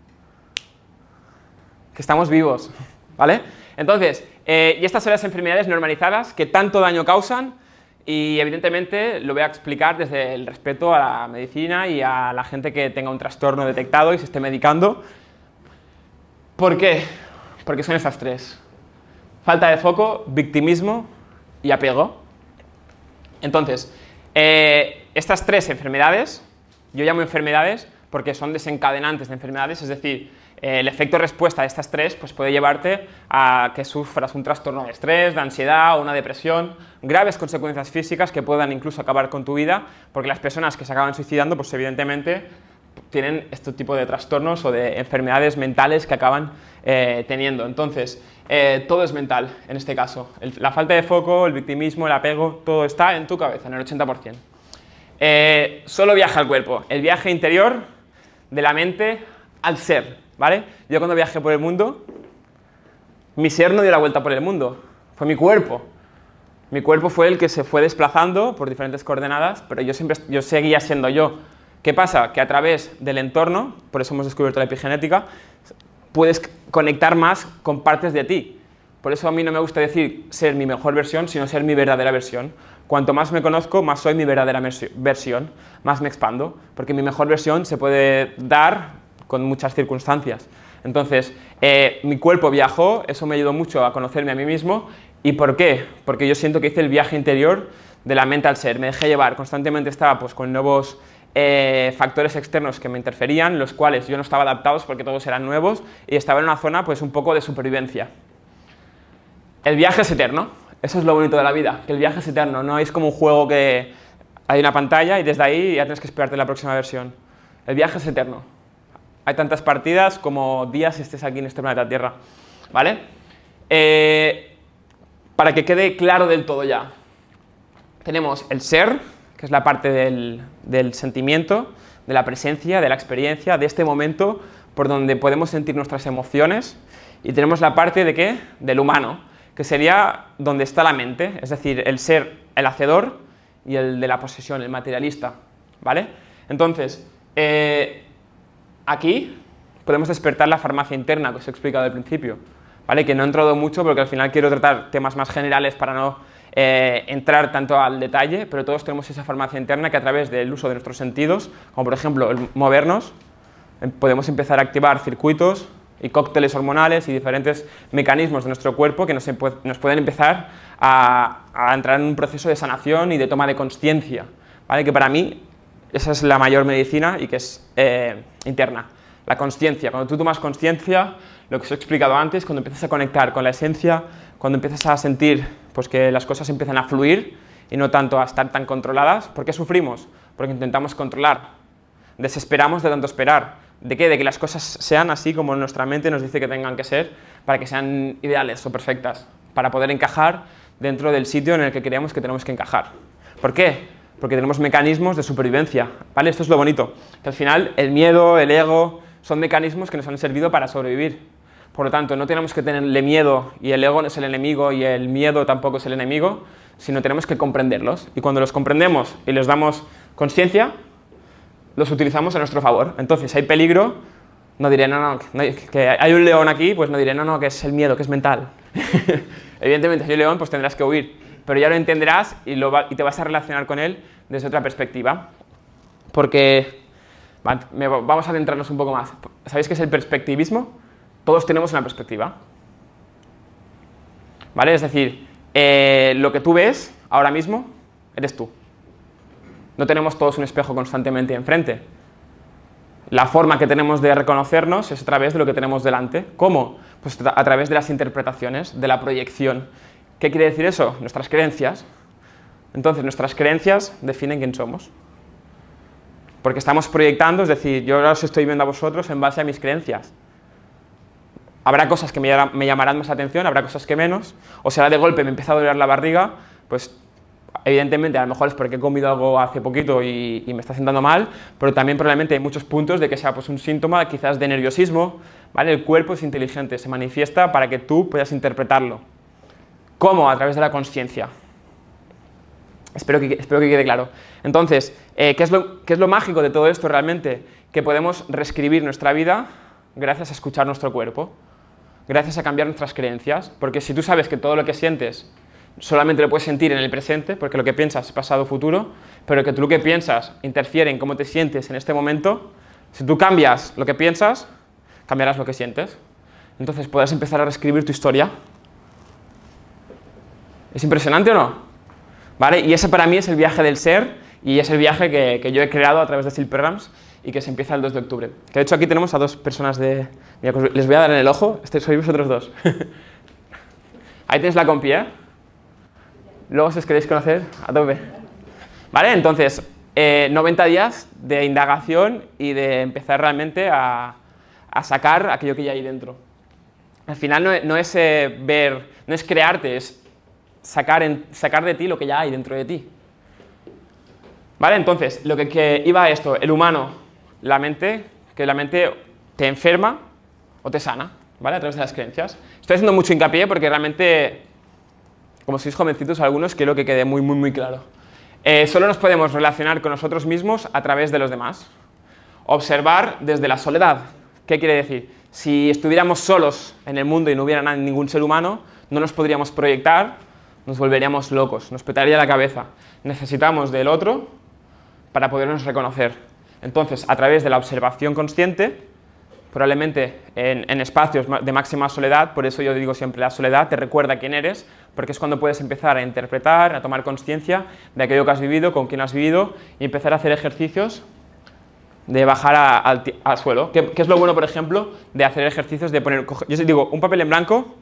Que estamos vivos, ¿vale? Entonces, eh, y estas son las enfermedades normalizadas que tanto daño causan. Y evidentemente lo voy a explicar desde el respeto a la medicina y a la gente que tenga un trastorno detectado y se esté medicando. ¿Por qué? Porque son estas tres. Falta de foco, victimismo y apego. Entonces, eh, estas tres enfermedades, yo llamo enfermedades porque son desencadenantes de enfermedades, es decir, el efecto respuesta de estas tres pues puede llevarte a que sufras un trastorno de estrés, de ansiedad o una depresión, graves consecuencias físicas que puedan incluso acabar con tu vida, porque las personas que se acaban suicidando pues evidentemente tienen este tipo de trastornos o de enfermedades mentales que acaban eh, teniendo. Entonces, eh, todo es mental en este caso. El, la falta de foco, el victimismo, el apego, todo está en tu cabeza, en el ochenta por ciento. Eh, solo viaja al cuerpo, el viaje interior de la mente al ser. ¿Vale? Yo cuando viajé por el mundo, mi ser no dio la vuelta por el mundo, fue mi cuerpo. Mi cuerpo fue el que se fue desplazando por diferentes coordenadas, pero yo siempre yo seguía siendo yo. ¿Qué pasa? Que a través del entorno, por eso hemos descubierto la epigenética, puedes conectar más con partes de ti. Por eso a mí no me gusta decir ser mi mejor versión, sino ser mi verdadera versión. Cuanto más me conozco, más soy mi verdadera versión, más me expando, porque mi mejor versión se puede dar con muchas circunstancias. Entonces, eh, mi cuerpo viajó, eso me ayudó mucho a conocerme a mí mismo. ¿Y por qué? Porque yo siento que hice el viaje interior de la mente al ser, me dejé llevar, constantemente estaba pues, con nuevos eh, factores externos que me interferían, los cuales yo no estaba adaptado porque todos eran nuevos y estaba en una zona pues un poco de supervivencia. El viaje es eterno, eso es lo bonito de la vida, que el viaje es eterno, no es como un juego que hay una pantalla y desde ahí ya tienes que esperarte la próxima versión. El viaje es eterno, hay tantas partidas como días si estés aquí en este planeta Tierra, ¿vale? Eh, para que quede claro del todo ya, tenemos el ser, que es la parte del, del sentimiento, de la presencia, de la experiencia, de este momento por donde podemos sentir nuestras emociones, y tenemos la parte de ¿qué? Del humano, que sería donde está la mente, es decir, el ser, el hacedor y el de la posesión, el materialista, ¿vale? Entonces, eh, aquí podemos despertar la farmacia interna que os he explicado al principio, ¿vale? Que no he entrado mucho porque al final quiero tratar temas más generales para no eh, entrar tanto al detalle, pero todos tenemos esa farmacia interna que a través del uso de nuestros sentidos, como por ejemplo el movernos, podemos empezar a activar circuitos y cócteles hormonales y diferentes mecanismos de nuestro cuerpo que nos, nos pueden empezar a, a entrar en un proceso de sanación y de toma de conciencia, ¿vale? Que para mí esa es la mayor medicina y que es eh, interna, la conciencia. Cuando tú tomas conciencia, lo que os he explicado antes, cuando empiezas a conectar con la esencia, cuando empiezas a sentir pues, que las cosas empiezan a fluir y no tanto a estar tan controladas. ¿Por qué sufrimos? Porque intentamos controlar, desesperamos de tanto esperar. ¿De qué? De que las cosas sean así como nuestra mente nos dice que tengan que ser, para que sean ideales o perfectas, para poder encajar dentro del sitio en el que creemos que tenemos que encajar. ¿Por qué? Porque tenemos mecanismos de supervivencia, ¿vale? Esto es lo bonito, que al final el miedo, el ego, son mecanismos que nos han servido para sobrevivir. Por lo tanto, no tenemos que tenerle miedo, y el ego no es el enemigo, y el miedo tampoco es el enemigo, sino tenemos que comprenderlos. Y cuando los comprendemos y les damos conciencia, los utilizamos a nuestro favor. Entonces, si hay peligro, no diré, no, no, no, que hay un león aquí, pues no diré, no, no, que es el miedo, que es mental. Evidentemente, si hay un león, pues tendrás que huir, pero ya lo entenderás y, lo va, y te vas a relacionar con él desde otra perspectiva. Porque, va, me, vamos a adentrarnos un poco más. ¿Sabéis qué es el perspectivismo? Todos tenemos una perspectiva, ¿vale? Es decir, eh, lo que tú ves ahora mismo, eres tú. No tenemos todos un espejo constantemente enfrente. La forma que tenemos de reconocernos es a través de lo que tenemos delante. ¿Cómo? Pues a través de las interpretaciones, de la proyección. ¿Qué quiere decir eso? Nuestras creencias. Entonces, nuestras creencias definen quién somos. Porque estamos proyectando, es decir, yo ahora os estoy viendo a vosotros en base a mis creencias. Habrá cosas que me llamarán más atención, habrá cosas que menos. O sea, de golpe me empieza a doler la barriga, pues evidentemente a lo mejor es porque he comido algo hace poquito y, y me está sentando mal, pero también probablemente hay muchos puntos de que sea pues, un síntoma quizás de nerviosismo, ¿vale? El cuerpo es inteligente, se manifiesta para que tú puedas interpretarlo. ¿Cómo? A través de la consciencia. Espero que, espero que quede claro. Entonces, eh, ¿qué es lo, qué es lo mágico de todo esto realmente? Que podemos reescribir nuestra vida gracias a escuchar nuestro cuerpo, gracias a cambiar nuestras creencias, porque si tú sabes que todo lo que sientes solamente lo puedes sentir en el presente, porque lo que piensas es pasado o futuro, pero que tú lo que piensas interfiere en cómo te sientes en este momento, si tú cambias lo que piensas, cambiarás lo que sientes. Entonces podrás empezar a reescribir tu historia. ¿Es impresionante o no? ¿Vale? Y ese para mí es el viaje del ser, y es el viaje que, que yo he creado a través de Seal Programs, y que se empieza el dos de octubre. Que de hecho aquí tenemos a dos personas de... Mira, les voy a dar en el ojo, este sois vosotros dos. Ahí tenéis la compi, ¿eh? Luego, si os queréis conocer, a tope. ¿Vale? Entonces, eh, noventa días de indagación y de empezar realmente a, a sacar aquello que ya hay dentro. Al final no, no es eh, ver, no es crearte, es sacar, en, sacar de ti lo que ya hay dentro de ti. ¿Vale? Entonces, lo que, que iba a esto, el humano, la mente, que la mente te enferma o te sana, ¿vale? A través de las creencias. Estoy haciendo mucho hincapié porque realmente, como sois jovencitos algunos, quiero que quede muy, muy, muy claro. Eh, solo nos podemos relacionar con nosotros mismos a través de los demás. Observar desde la soledad. ¿Qué quiere decir? Si estuviéramos solos en el mundo y no hubiera ningún ser humano, no nos podríamos proyectar, nos volveríamos locos, nos petaría la cabeza. Necesitamos del otro para podernos reconocer. Entonces, a través de la observación consciente, probablemente en, en espacios de máxima soledad, por eso yo digo siempre la soledad te recuerda quién eres, porque es cuando puedes empezar a interpretar, a tomar conciencia de aquello que has vivido, con quién has vivido, y empezar a hacer ejercicios de bajar a, al, al suelo. ¿Qué, ¿Qué es lo bueno, por ejemplo, de hacer ejercicios de poner... Yo os digo, un papel en blanco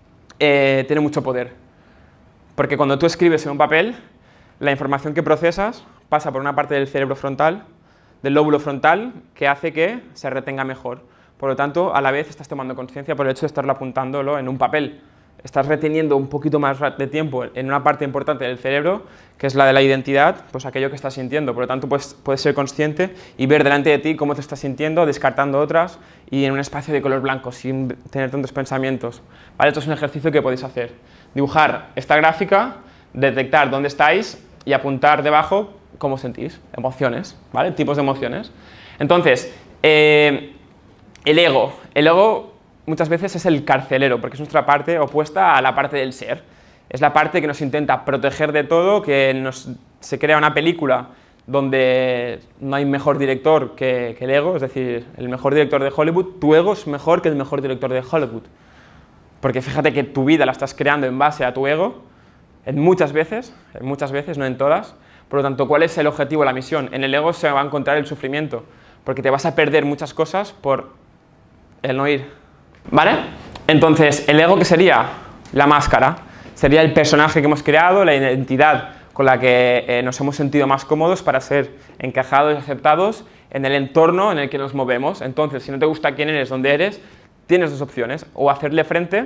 eh, tiene mucho poder. Porque cuando tú escribes en un papel, la información que procesas pasa por una parte del cerebro frontal, del lóbulo frontal, que hace que se retenga mejor. Por lo tanto, a la vez estás tomando conciencia por el hecho de estarlo apuntándolo en un papel. Estás reteniendo un poquito más de tiempo en una parte importante del cerebro, que es la de la identidad, pues aquello que estás sintiendo. Por lo tanto, pues, puedes ser consciente y ver delante de ti cómo te estás sintiendo, descartando otras, y en un espacio de color blanco, sin tener tantos pensamientos. ¿Vale? Esto es un ejercicio que podéis hacer. Dibujar esta gráfica, detectar dónde estáis y apuntar debajo cómo sentís, emociones, ¿vale? Tipos de emociones. Entonces, eh, el ego. El ego muchas veces es el carcelero, porque es nuestra parte opuesta a la parte del ser. Es la parte que nos intenta proteger de todo, que nos, se crea una película donde no hay mejor director que, que el ego, es decir, el mejor director de Hollywood, tu ego es mejor que el mejor director de Hollywood. Porque fíjate que tu vida la estás creando en base a tu ego, en muchas veces, en muchas veces, no en todas. Por lo tanto, ¿cuál es el objetivo, la misión? En el ego se va a encontrar el sufrimiento, porque te vas a perder muchas cosas por el no ir. ¿Vale? Entonces, ¿el ego qué sería? La máscara. Sería el personaje que hemos creado, la identidad con la que eh, nos hemos sentido más cómodos para ser encajados y aceptados en el entorno en el que nos movemos. Entonces, si no te gusta quién eres, dónde eres, tienes dos opciones, o hacerle frente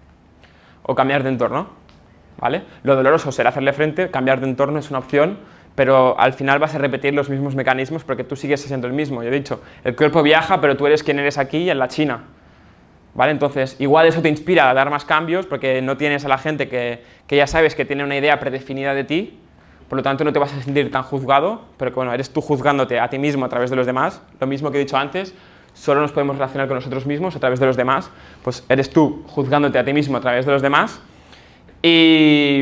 o cambiar de entorno. ¿Vale? Lo doloroso será hacerle frente, cambiar de entorno es una opción, pero al final vas a repetir los mismos mecanismos porque tú sigues siendo el mismo. Yo he dicho, el cuerpo viaja, pero tú eres quien eres aquí en la China. ¿Vale? Entonces, igual eso te inspira a dar más cambios porque no tienes a la gente que, que ya sabes que tiene una idea predefinida de ti, por lo tanto no te vas a sentir tan juzgado, pero que bueno, eres tú juzgándote a ti mismo a través de los demás, lo mismo que he dicho antes, solo nos podemos relacionar con nosotros mismos a través de los demás, pues eres tú juzgándote a ti mismo a través de los demás. Y...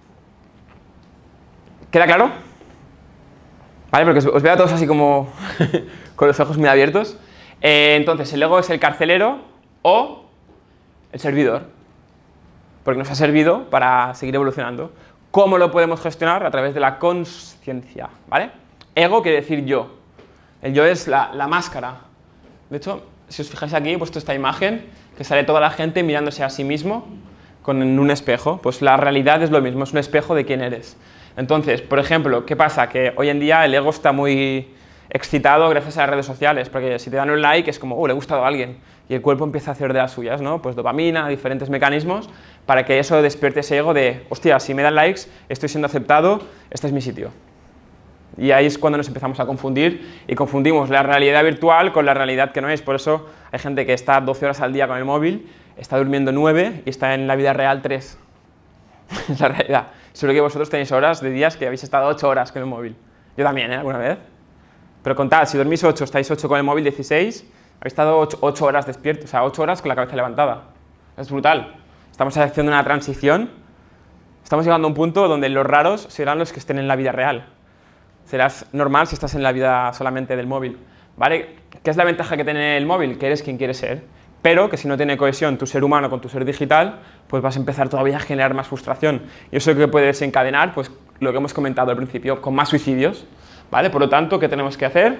¿Queda claro? ¿Vale? Porque os, os veo a todos así como con los ojos muy abiertos. Eh, entonces, el ego es el carcelero o el servidor, porque nos ha servido para seguir evolucionando. ¿Cómo lo podemos gestionar? A través de la consciencia, ¿vale? Ego quiere decir yo. El yo es la, la máscara. De hecho, si os fijáis aquí, he puesto esta imagen que sale toda la gente mirándose a sí mismo con un espejo. Pues la realidad es lo mismo, es un espejo de quién eres. Entonces, por ejemplo, ¿qué pasa? Que hoy en día el ego está muy excitado gracias a las redes sociales, porque si te dan un like es como, oh, le ha gustado a alguien, y el cuerpo empieza a hacer de las suyas, ¿no? Pues dopamina, diferentes mecanismos, para que eso despierte ese ego de, hostia, si me dan likes, estoy siendo aceptado, este es mi sitio. Y ahí es cuando nos empezamos a confundir, y confundimos la realidad virtual con la realidad que no es. Por eso hay gente que está doce horas al día con el móvil, está durmiendo nueve y está en la vida real tres. Es la realidad. Seguro que vosotros tenéis horas de días que habéis estado ocho horas con el móvil. Yo también, ¿eh? Alguna vez. Pero contad, si dormís ocho, estáis ocho con el móvil, dieciséis, habéis estado ocho horas despiertos, o sea, ocho horas con la cabeza levantada. Es brutal. Estamos haciendo una transición, estamos llegando a un punto donde los raros serán los que estén en la vida real. Serás normal si estás en la vida solamente del móvil, ¿vale? ¿Qué es la ventaja que tiene el móvil? Que eres quien quieres ser, pero que si no tiene cohesión tu ser humano con tu ser digital, pues vas a empezar todavía a generar más frustración. Y eso que puede desencadenar, pues lo que hemos comentado al principio, con más suicidios, ¿vale? Por lo tanto, ¿qué tenemos que hacer?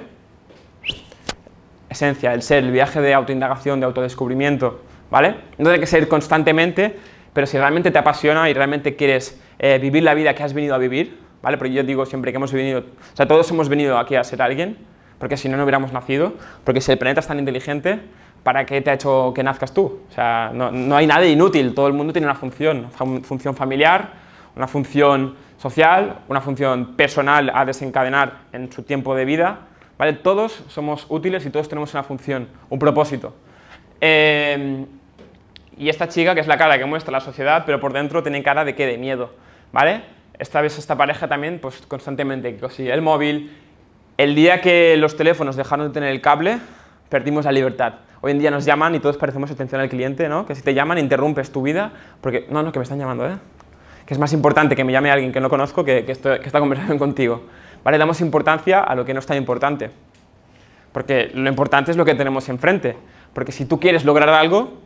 Esencia, el ser, el viaje de autoindagación, de autodescubrimiento, ¿vale? No tiene que ser constantemente, pero si realmente te apasiona y realmente quieres eh, vivir la vida que has venido a vivir, ¿vale? Porque yo digo siempre que hemos venido, o sea, todos hemos venido aquí a ser alguien, porque si no, no hubiéramos nacido, porque si el planeta es tan inteligente, ¿para qué te ha hecho que nazcas tú? O sea, no, no hay nadie inútil, todo el mundo tiene una función, una función familiar, una función social, una función personal a desencadenar en su tiempo de vida, ¿vale? Todos somos útiles y todos tenemos una función, un propósito. Eh, y esta chica, que es la cara que muestra la sociedad, pero por dentro tiene cara de qué, de miedo, ¿vale? Esta vez esta pareja también, pues constantemente, que sí, el móvil. El día que los teléfonos dejaron de tener el cable, perdimos la libertad. Hoy en día nos llaman y todos parecemos atención al cliente, ¿no? Que si te llaman interrumpes tu vida, porque, no, no, que me están llamando, ¿eh? Que es más importante que me llame alguien que no conozco que, que, esto, que esta conversación contigo, ¿vale? Damos importancia a lo que no es tan importante, porque lo importante es lo que tenemos enfrente, porque si tú quieres lograr algo,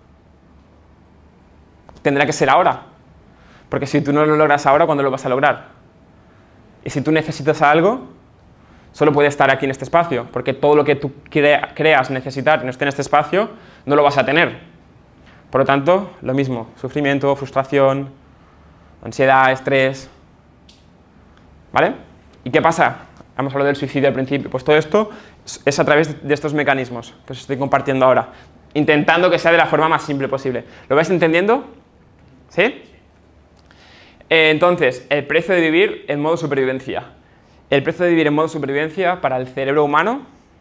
tendrá que ser ahora, porque si tú no lo logras ahora, ¿cuándo lo vas a lograr? Y si tú necesitas algo, solo puede estar aquí en este espacio, porque todo lo que tú crea, creas necesitar y no esté en este espacio, no lo vas a tener. Por lo tanto, lo mismo, sufrimiento, frustración, ansiedad, estrés, ¿vale? ¿Y qué pasa? Hemos hablado del suicidio al principio, pues todo esto es a través de estos mecanismos que os estoy compartiendo ahora, intentando que sea de la forma más simple posible. ¿Lo vais entendiendo? ¿Sí? Eh, entonces, el precio de vivir en modo supervivencia. El precio de vivir en modo supervivencia para el cerebro humano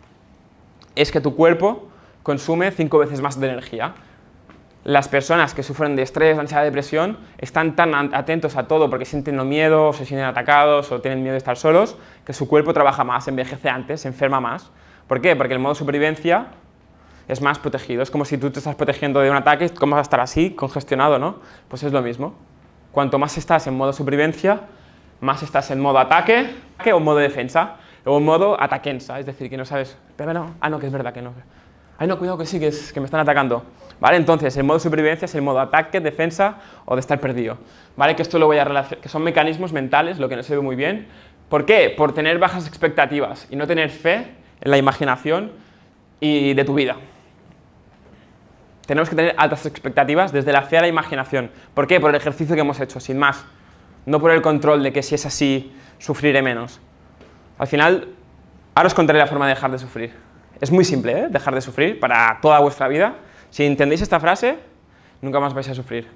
es que tu cuerpo consume cinco veces más de energía. Las personas que sufren de estrés, ansiedad, depresión, están tan atentos a todo porque sienten miedo, o se sienten atacados, o tienen miedo de estar solos, que su cuerpo trabaja más, envejece antes, se enferma más. ¿Por qué? Porque el modo supervivencia es más protegido. Es como si tú te estás protegiendo de un ataque, ¿cómo vas a estar así, congestionado, no? Pues es lo mismo. Cuanto más estás en modo supervivencia, más estás en modo ataque o modo defensa, o en modo ataquensa, es decir, que no sabes, pero no, ah, no, que es verdad que no. Ay, no, cuidado que sí, que, es, que me están atacando. ¿Vale? Entonces, el modo supervivencia es el modo ataque, defensa o de estar perdido. ¿Vale? Que esto lo voy a relacionar, que son mecanismos mentales, lo que no se ve muy bien. ¿Por qué? Por tener bajas expectativas y no tener fe en la imaginación y de tu vida. Tenemos que tener altas expectativas desde la fe a la imaginación. ¿Por qué? Por el ejercicio que hemos hecho, sin más. No por el control de que si es así, sufriré menos. Al final, ahora os contaré la forma de dejar de sufrir. Es muy simple, ¿eh? Dejar de sufrir para toda vuestra vida. Si entendéis esta frase, nunca más vais a sufrir.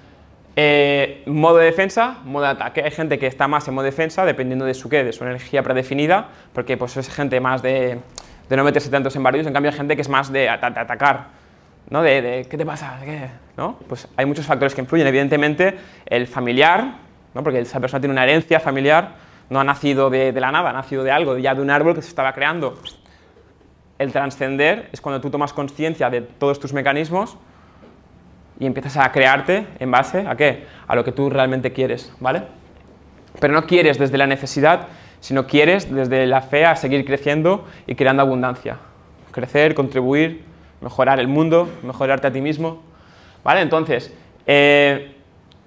Eh, modo de defensa, modo de ataque. Hay gente que está más en modo de defensa, dependiendo de su qué, de su energía predefinida, porque pues, es gente más de, de no meterse tantos en barrios. En cambio, hay gente que es más de, de atacar, ¿no? De, de ¿qué te pasa? ¿Qué? ¿No? Pues hay muchos factores que influyen. Evidentemente, el familiar, ¿no? Porque esa persona tiene una herencia familiar, no ha nacido de, de la nada, ha nacido de algo, ya de un árbol que se estaba creando. El trascender es cuando tú tomas conciencia de todos tus mecanismos y empiezas a crearte en base a qué, a lo que tú realmente quieres, ¿vale? Pero no quieres desde la necesidad, sino quieres desde la fe a seguir creciendo y creando abundancia. Crecer, contribuir, mejorar el mundo, mejorarte a ti mismo, ¿vale? Entonces, eh,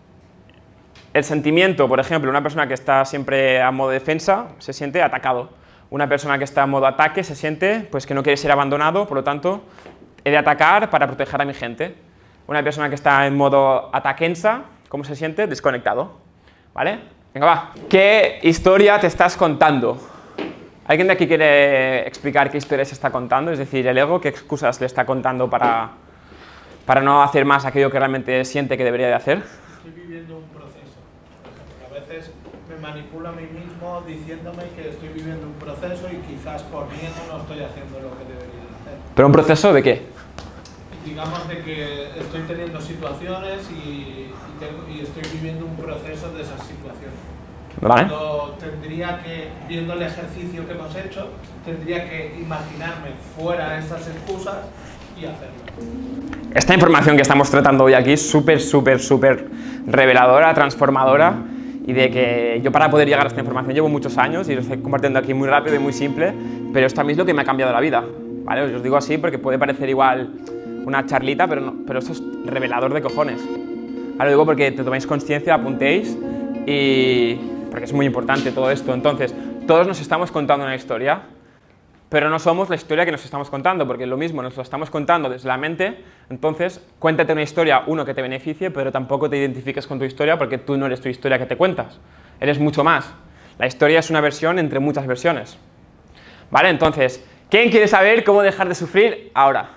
el sentimiento, por ejemplo, una persona que está siempre a modo defensa se siente atacado. Una persona que está en modo ataque se siente pues, que no quiere ser abandonado, por lo tanto, he de atacar para proteger a mi gente. Una persona que está en modo ataquensa, ¿cómo se siente? Desconectado. ¿Vale? Venga, va. ¿Qué historia te estás contando? ¿Alguien de aquí quiere explicar qué historia se está contando? Es decir, el ego, ¿qué excusas le está contando para, para no hacer más aquello que realmente siente que debería de hacer? Estoy viviendo un proceso. Por ejemplo, a veces me manipulo a mí mismo diciéndome que estoy viviendo un proceso y quizás por miedo no estoy haciendo lo que debería hacer. ¿Pero un proceso de qué? Digamos de que estoy teniendo situaciones y, y, tengo, y estoy viviendo un proceso de esas situaciones. ¿Vale? Cuando tendría que, viendo el ejercicio que hemos hecho, tendría que imaginarme fuera esas excusas y hacerlo. Esta información que estamos tratando hoy aquí es súper, súper, súper reveladora, transformadora. Y de que yo para poder llegar a esta información llevo muchos años y lo estoy compartiendo aquí muy rápido y muy simple, pero esto a mí es lo que me ha cambiado la vida, ¿vale? Os digo así porque puede parecer igual una charlita, pero, no, pero esto es revelador de cojones. Ahora lo digo porque te tomáis conciencia, apuntéis y... porque es muy importante todo esto. Entonces, todos nos estamos contando una historia, pero no somos la historia que nos estamos contando, porque lo mismo nos lo estamos contando desde la mente. Entonces, cuéntate una historia, uno, que te beneficie, pero tampoco te identifiques con tu historia porque tú no eres tu historia que te cuentas. Eres mucho más. La historia es una versión entre muchas versiones. ¿Vale? Entonces, ¿quién quiere saber cómo dejar de sufrir ahora?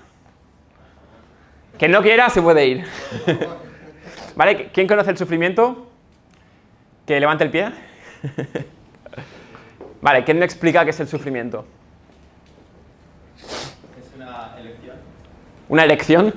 Quien no quiera se puede ir. ¿Vale? ¿Quién conoce el sufrimiento? Que levante el pie. Vale, ¿quién me explica qué es el sufrimiento? Es una elección. ¿Una elección?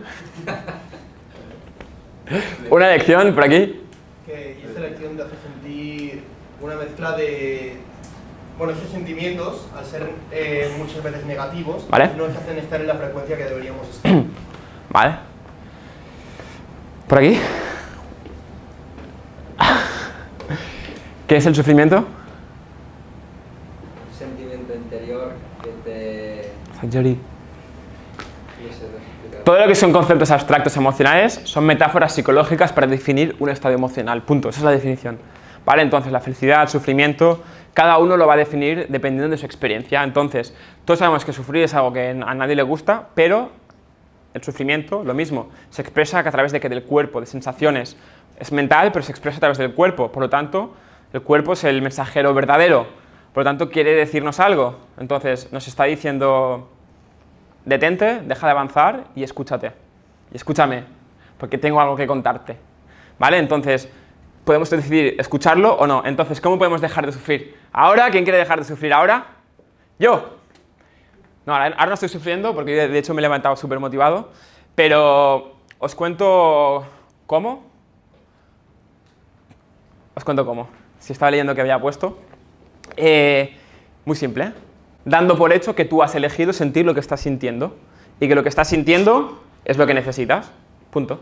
¿Una elección por aquí? Que y esta elección te hace sentir una mezcla de... Bueno, esos sentimientos, al ser eh, muchas veces negativos, ¿vale? No nos hacen estar en la frecuencia que deberíamos estar. Vale. ¿Por aquí? ¿Qué es el sufrimiento? Un sentimiento interior que te... Sanjari. No sé explicar. Todo lo que son conceptos abstractos emocionales son metáforas psicológicas para definir un estado emocional. Punto. Esa es la definición. ¿vale? Entonces, la felicidad, el sufrimiento, cada uno lo va a definir dependiendo de su experiencia. Entonces, todos sabemos que sufrir es algo que a nadie le gusta, pero el sufrimiento, lo mismo, se expresa a través de que del cuerpo, de sensaciones. Es mental, pero se expresa a través del cuerpo. Por lo tanto, el cuerpo es el mensajero verdadero. Por lo tanto, quiere decirnos algo. Entonces, nos está diciendo, detente, deja de avanzar y escúchate. Y escúchame, porque tengo algo que contarte. ¿Vale? Entonces, podemos decidir escucharlo o no. Entonces, ¿cómo podemos dejar de sufrir? ¿Ahora? ¿Quién quiere dejar de sufrir ahora? ¿Yo? No, ahora no estoy sufriendo porque de hecho me he levantado súper motivado, pero os cuento cómo. Os cuento cómo. Si estaba leyendo que había puesto. Eh, muy simple. Dando por hecho que tú has elegido sentir lo que estás sintiendo y que lo que estás sintiendo es lo que necesitas. Punto.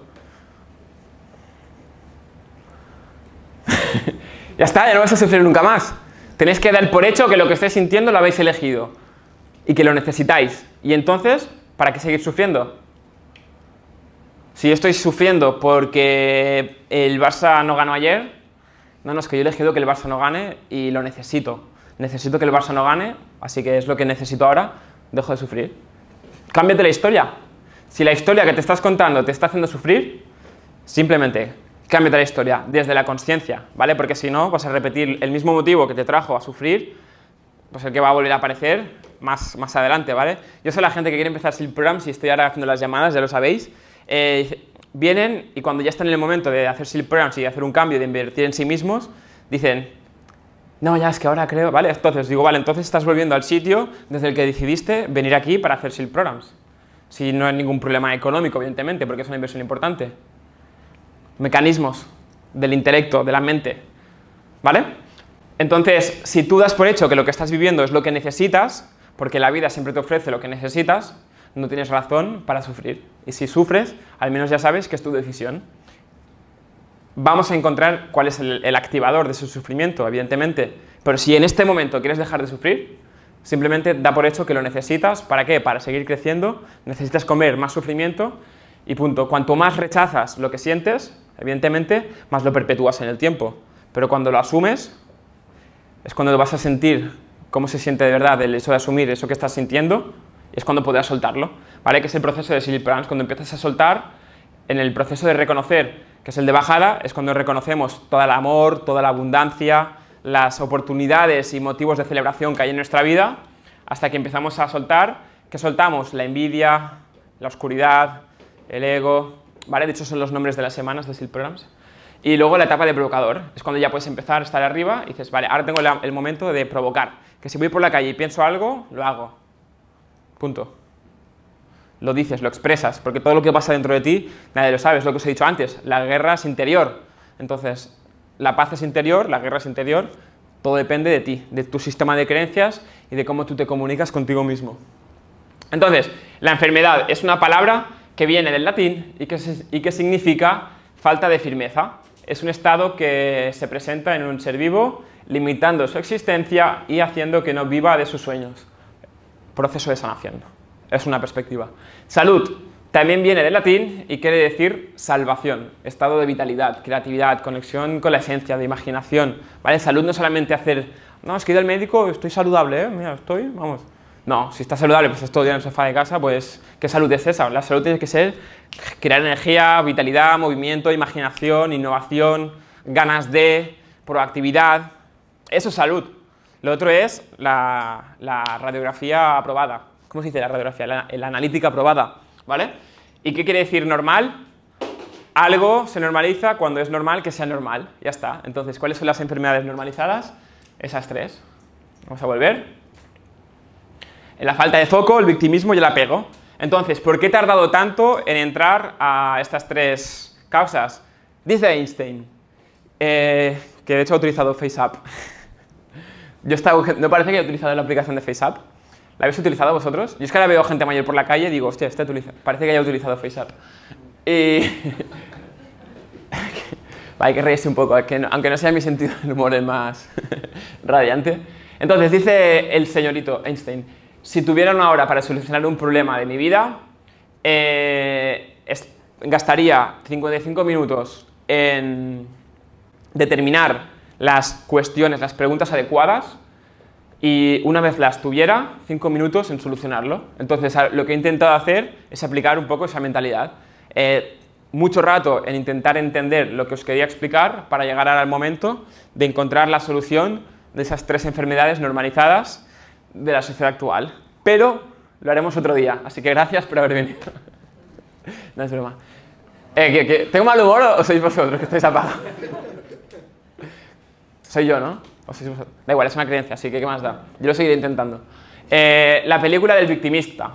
Ya está, ya no vas a sufrir nunca más. Tenéis que dar por hecho que lo que estáis sintiendo lo habéis elegido y que lo necesitáis. Y entonces, ¿para qué seguir sufriendo? Si yo estoy sufriendo porque el Barça no ganó ayer, no, no, es que yo he elegido que el Barça no gane y lo necesito. Necesito que el Barça no gane, así que es lo que necesito ahora, dejo de sufrir. Cámbiate la historia. Si la historia que te estás contando te está haciendo sufrir, simplemente cámbiate la historia desde la consciencia, ¿vale? Porque si no, vas a repetir el mismo motivo que te trajo a sufrir, pues el que va a volver a aparecer más, más adelante, ¿vale? Yo soy la gente que quiere empezar Sleep Programs y estoy ahora haciendo las llamadas, ya lo sabéis. Eh, vienen y cuando ya están en el momento de hacer Sleep Programs y de hacer un cambio, de invertir en sí mismos, dicen, no, ya es que ahora creo, ¿vale? Entonces digo, vale, entonces estás volviendo al sitio desde el que decidiste venir aquí para hacer Sleep Programs. Si no hay ningún problema económico, evidentemente, porque es una inversión importante. Mecanismos del intelecto, de la mente, ¿vale? Entonces, si tú das por hecho que lo que estás viviendo es lo que necesitas, porque la vida siempre te ofrece lo que necesitas, no tienes razón para sufrir. Y si sufres, al menos ya sabes que es tu decisión. Vamos a encontrar cuál es el, el activador de ese sufrimiento, evidentemente. Pero si en este momento quieres dejar de sufrir, simplemente da por hecho que lo necesitas. ¿Para qué? Para seguir creciendo. Necesitas comer más sufrimiento y punto. Cuanto más rechazas lo que sientes, evidentemente, más lo perpetúas en el tiempo. Pero cuando lo asumes, es cuando vas a sentir cómo se siente de verdad el hecho de asumir eso que estás sintiendo, y es cuando podrás soltarlo, ¿vale? Que es el proceso de Sleep Programs. Cuando empiezas a soltar, en el proceso de reconocer, que es el de bajada, es cuando reconocemos todo el amor, toda la abundancia, las oportunidades y motivos de celebración que hay en nuestra vida, hasta que empezamos a soltar, que soltamos la envidia, la oscuridad, el ego, ¿vale? De hecho son los nombres de las semanas de Sleep Programs. Y luego la etapa de provocador, es cuando ya puedes empezar a estar arriba y dices, vale, ahora tengo la, el momento de provocar, que si voy por la calle y pienso algo, lo hago. Punto. Lo dices, lo expresas, porque todo lo que pasa dentro de ti, nadie lo sabe, es lo que os he dicho antes, la guerra es interior. Entonces, la paz es interior, la guerra es interior, todo depende de ti, de tu sistema de creencias y de cómo tú te comunicas contigo mismo. Entonces, la enfermedad es una palabra que viene del latín y que, y que significa falta de firmeza. Es un estado que se presenta en un ser vivo, limitando su existencia y haciendo que no viva de sus sueños. Proceso de sanación. Es una perspectiva. Salud también viene del latín y quiere decir salvación, estado de vitalidad, creatividad, conexión con la esencia, de imaginación, ¿vale? Salud no es solamente hacer, no, es que he ido al médico, estoy saludable, ¿eh? Mira, estoy, vamos. No, si estás saludable, pues estás todo el día en el sofá de casa, pues, ¿qué salud es esa? La salud tiene que ser crear energía, vitalidad, movimiento, imaginación, innovación, ganas de, proactividad. Eso es salud. Lo otro es la, la radiografía aprobada. ¿Cómo se dice la radiografía? La, la analítica aprobada, ¿vale? ¿Y qué quiere decir normal? Algo se normaliza cuando es normal que sea normal. Ya está. Entonces, ¿cuáles son las enfermedades normalizadas? Esas tres. Vamos a volver. En la falta de foco, el victimismo y el apego. Entonces, ¿por qué he tardado tanto en entrar a estas tres causas? Dice Einstein, eh, que de hecho ha utilizado FaceApp. Yo estaba, ¿no parece que he utilizado la aplicación de FaceApp? ¿La habéis utilizado vosotros? Yo es que ahora veo gente mayor por la calle y digo, hostia, este utiliza, parece que haya utilizado FaceApp. Y... hay que reírse un poco, que no, aunque no sea mi sentido del humor el más radiante. Entonces, dice el señorito Einstein, si tuviera una hora para solucionar un problema de mi vida, eh, es, gastaría cincuenta y cinco minutos en determinar las cuestiones, las preguntas adecuadas y una vez las tuviera, cinco minutos en solucionarlo. Entonces, lo que he intentado hacer es aplicar un poco esa mentalidad. Eh, mucho rato en intentar entender lo que os quería explicar para llegar al momento de encontrar la solución de esas tres enfermedades normalizadas de la sociedad actual. Pero lo haremos otro día, así que gracias por haber venido. No es broma. Eh, ¿que, que, ¿Tengo mal humor o sois vosotros que estáis apagados? Soy yo, ¿no? ¿O sois vosotros? Da igual, es una creencia, así que ¿qué más da? Yo lo seguiré intentando. Eh, la película del victimista.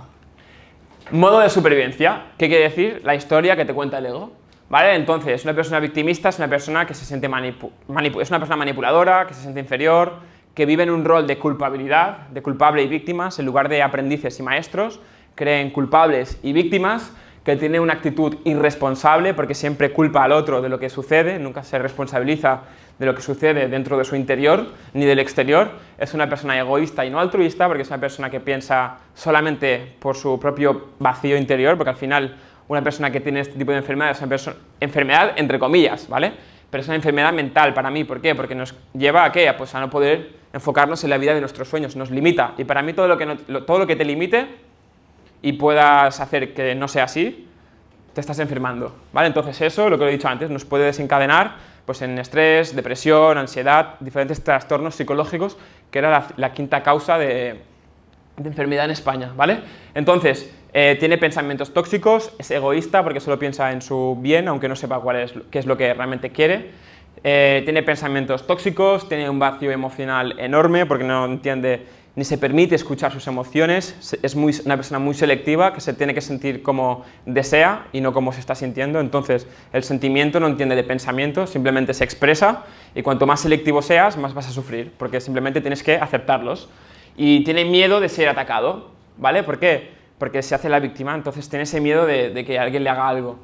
Modo de supervivencia. ¿Qué quiere decir? La historia que te cuenta el ego. ¿Vale? Entonces, una persona victimista es una persona que se siente manipu manipu es una persona manipuladora, que se siente inferior, que vive en un rol de culpabilidad, de culpable y víctimas, en lugar de aprendices y maestros, creen culpables y víctimas, que tiene una actitud irresponsable porque siempre culpa al otro de lo que sucede, nunca se responsabiliza de lo que sucede dentro de su interior ni del exterior. Es una persona egoísta y no altruista porque es una persona que piensa solamente por su propio vacío interior, porque al final una persona que tiene este tipo de enfermedad es una persona, enfermedad entre comillas, ¿vale? Pero es una enfermedad mental para mí. ¿Por qué? Porque nos lleva a ¿qué? Pues a no poder enfocarnos en la vida de nuestros sueños, nos limita. Y para mí todo lo que, no, todo lo que te limite y puedas hacer que no sea así, te estás enfermando, ¿vale? Entonces eso, lo que he dicho antes, nos puede desencadenar pues, en estrés, depresión, ansiedad, diferentes trastornos psicológicos, que era la, la quinta causa de, de enfermedad en España, ¿vale? Entonces, eh, tiene pensamientos tóxicos, es egoísta porque solo piensa en su bien, aunque no sepa cuál es, qué es lo que realmente quiere. Eh, tiene pensamientos tóxicos, tiene un vacío emocional enorme porque no entiende ni se permite escuchar sus emociones, es muy, una persona muy selectiva que se tiene que sentir como desea y no como se está sintiendo. Entonces el sentimiento no entiende de pensamiento, simplemente se expresa y cuanto más selectivo seas, más vas a sufrir porque simplemente tienes que aceptarlos. Y tiene miedo de ser atacado, ¿vale? ¿Por qué? Porque se hace la víctima, entonces tiene ese miedo de, de que alguien le haga algo.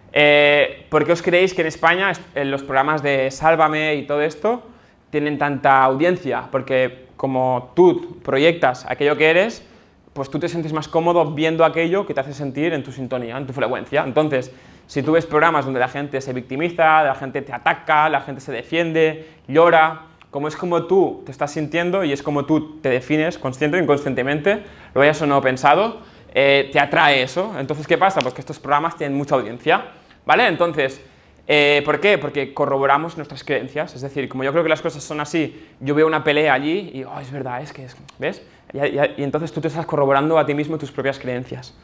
Eh, ¿Por qué os creéis que en España en los programas de Sálvame y todo esto tienen tanta audiencia? Porque como tú proyectas aquello que eres, pues tú te sientes más cómodo viendo aquello que te hace sentir en tu sintonía, en tu frecuencia. Entonces, si tú ves programas donde la gente se victimiza, la gente te ataca, la gente se defiende, llora, como es como tú te estás sintiendo y es como tú te defines consciente o inconscientemente, lo hayas o no pensado, eh, te atrae eso. Entonces, ¿qué pasa? Pues que estos programas tienen mucha audiencia, ¿vale? Entonces, Eh, ¿por qué? Porque corroboramos nuestras creencias, es decir, como yo creo que las cosas son así, yo veo una pelea allí y, oh, es verdad, es que es, ¿ves? Y, y, y entonces tú te estás corroborando a ti mismo tus propias creencias.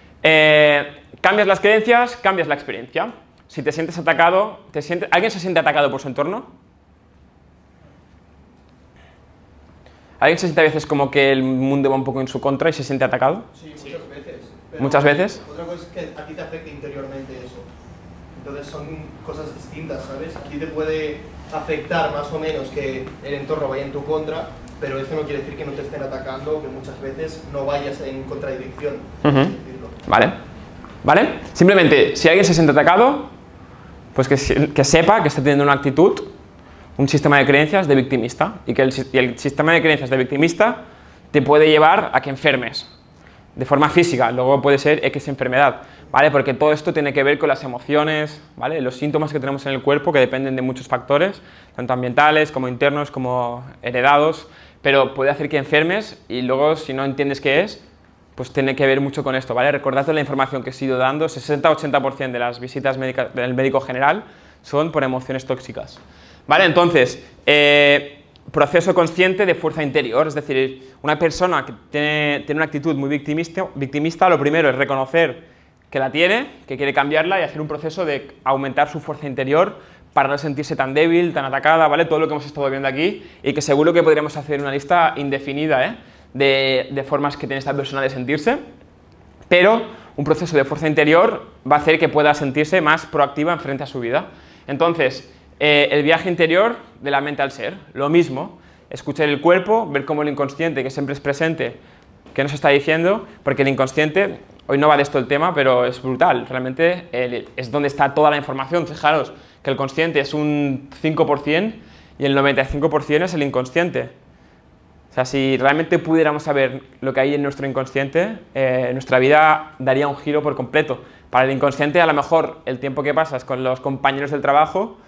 Eh, cambias las creencias, cambias la experiencia. Si te sientes atacado, te sientes, ¿alguien se siente atacado por su entorno? ¿Alguien se siente a veces como que el mundo va un poco en su contra y se siente atacado? Sí, muchas veces. Pero ¿Muchas veces? Otra cosa es que a ti te afecte interiormente eso. Entonces son cosas distintas, ¿sabes? A ti te puede afectar más o menos que el entorno vaya en tu contra, pero eso no quiere decir que no te estén atacando o que muchas veces no vayas en contradicción, por así decirlo. Vale, ¿vale? Simplemente, si alguien se siente atacado, pues que, que sepa que está teniendo una actitud, un sistema de creencias de victimista, y que el, y el sistema de creencias de victimista te puede llevar a que enfermes, de forma física, luego puede ser X enfermedad, ¿vale? Porque todo esto tiene que ver con las emociones, ¿vale? Los síntomas que tenemos en el cuerpo que dependen de muchos factores, tanto ambientales como internos, como heredados, pero puede hacer que enfermes y luego si no entiendes qué es, pues tiene que ver mucho con esto, ¿vale? Recordad la información que he ido dando, sesenta a ochenta por ciento de las visitas médicas del médico general son por emociones tóxicas, ¿vale? Entonces, eh, proceso consciente de fuerza interior, es decir, una persona que tiene, tiene una actitud muy victimista, victimista, lo primero es reconocer que la tiene, que quiere cambiarla y hacer un proceso de aumentar su fuerza interior para no sentirse tan débil, tan atacada, ¿vale? Todo lo que hemos estado viendo aquí y que seguro que podríamos hacer una lista indefinida, ¿eh? de, de formas que tiene esta persona de sentirse, pero un proceso de fuerza interior va a hacer que pueda sentirse más proactiva en frente a su vida. Entonces, eh, el viaje interior de la mente al ser, lo mismo, escuchar el cuerpo, ver cómo el inconsciente, que siempre es presente, qué nos está diciendo, porque el inconsciente, hoy no va de esto el tema, pero es brutal, realmente el, es donde está toda la información. Fijaros que el consciente es un cinco por ciento y el noventa y cinco por ciento es el inconsciente. O sea, si realmente pudiéramos saber lo que hay en nuestro inconsciente, eh, nuestra vida daría un giro por completo. Para el inconsciente, a lo mejor, el tiempo que pasas con los compañeros del trabajo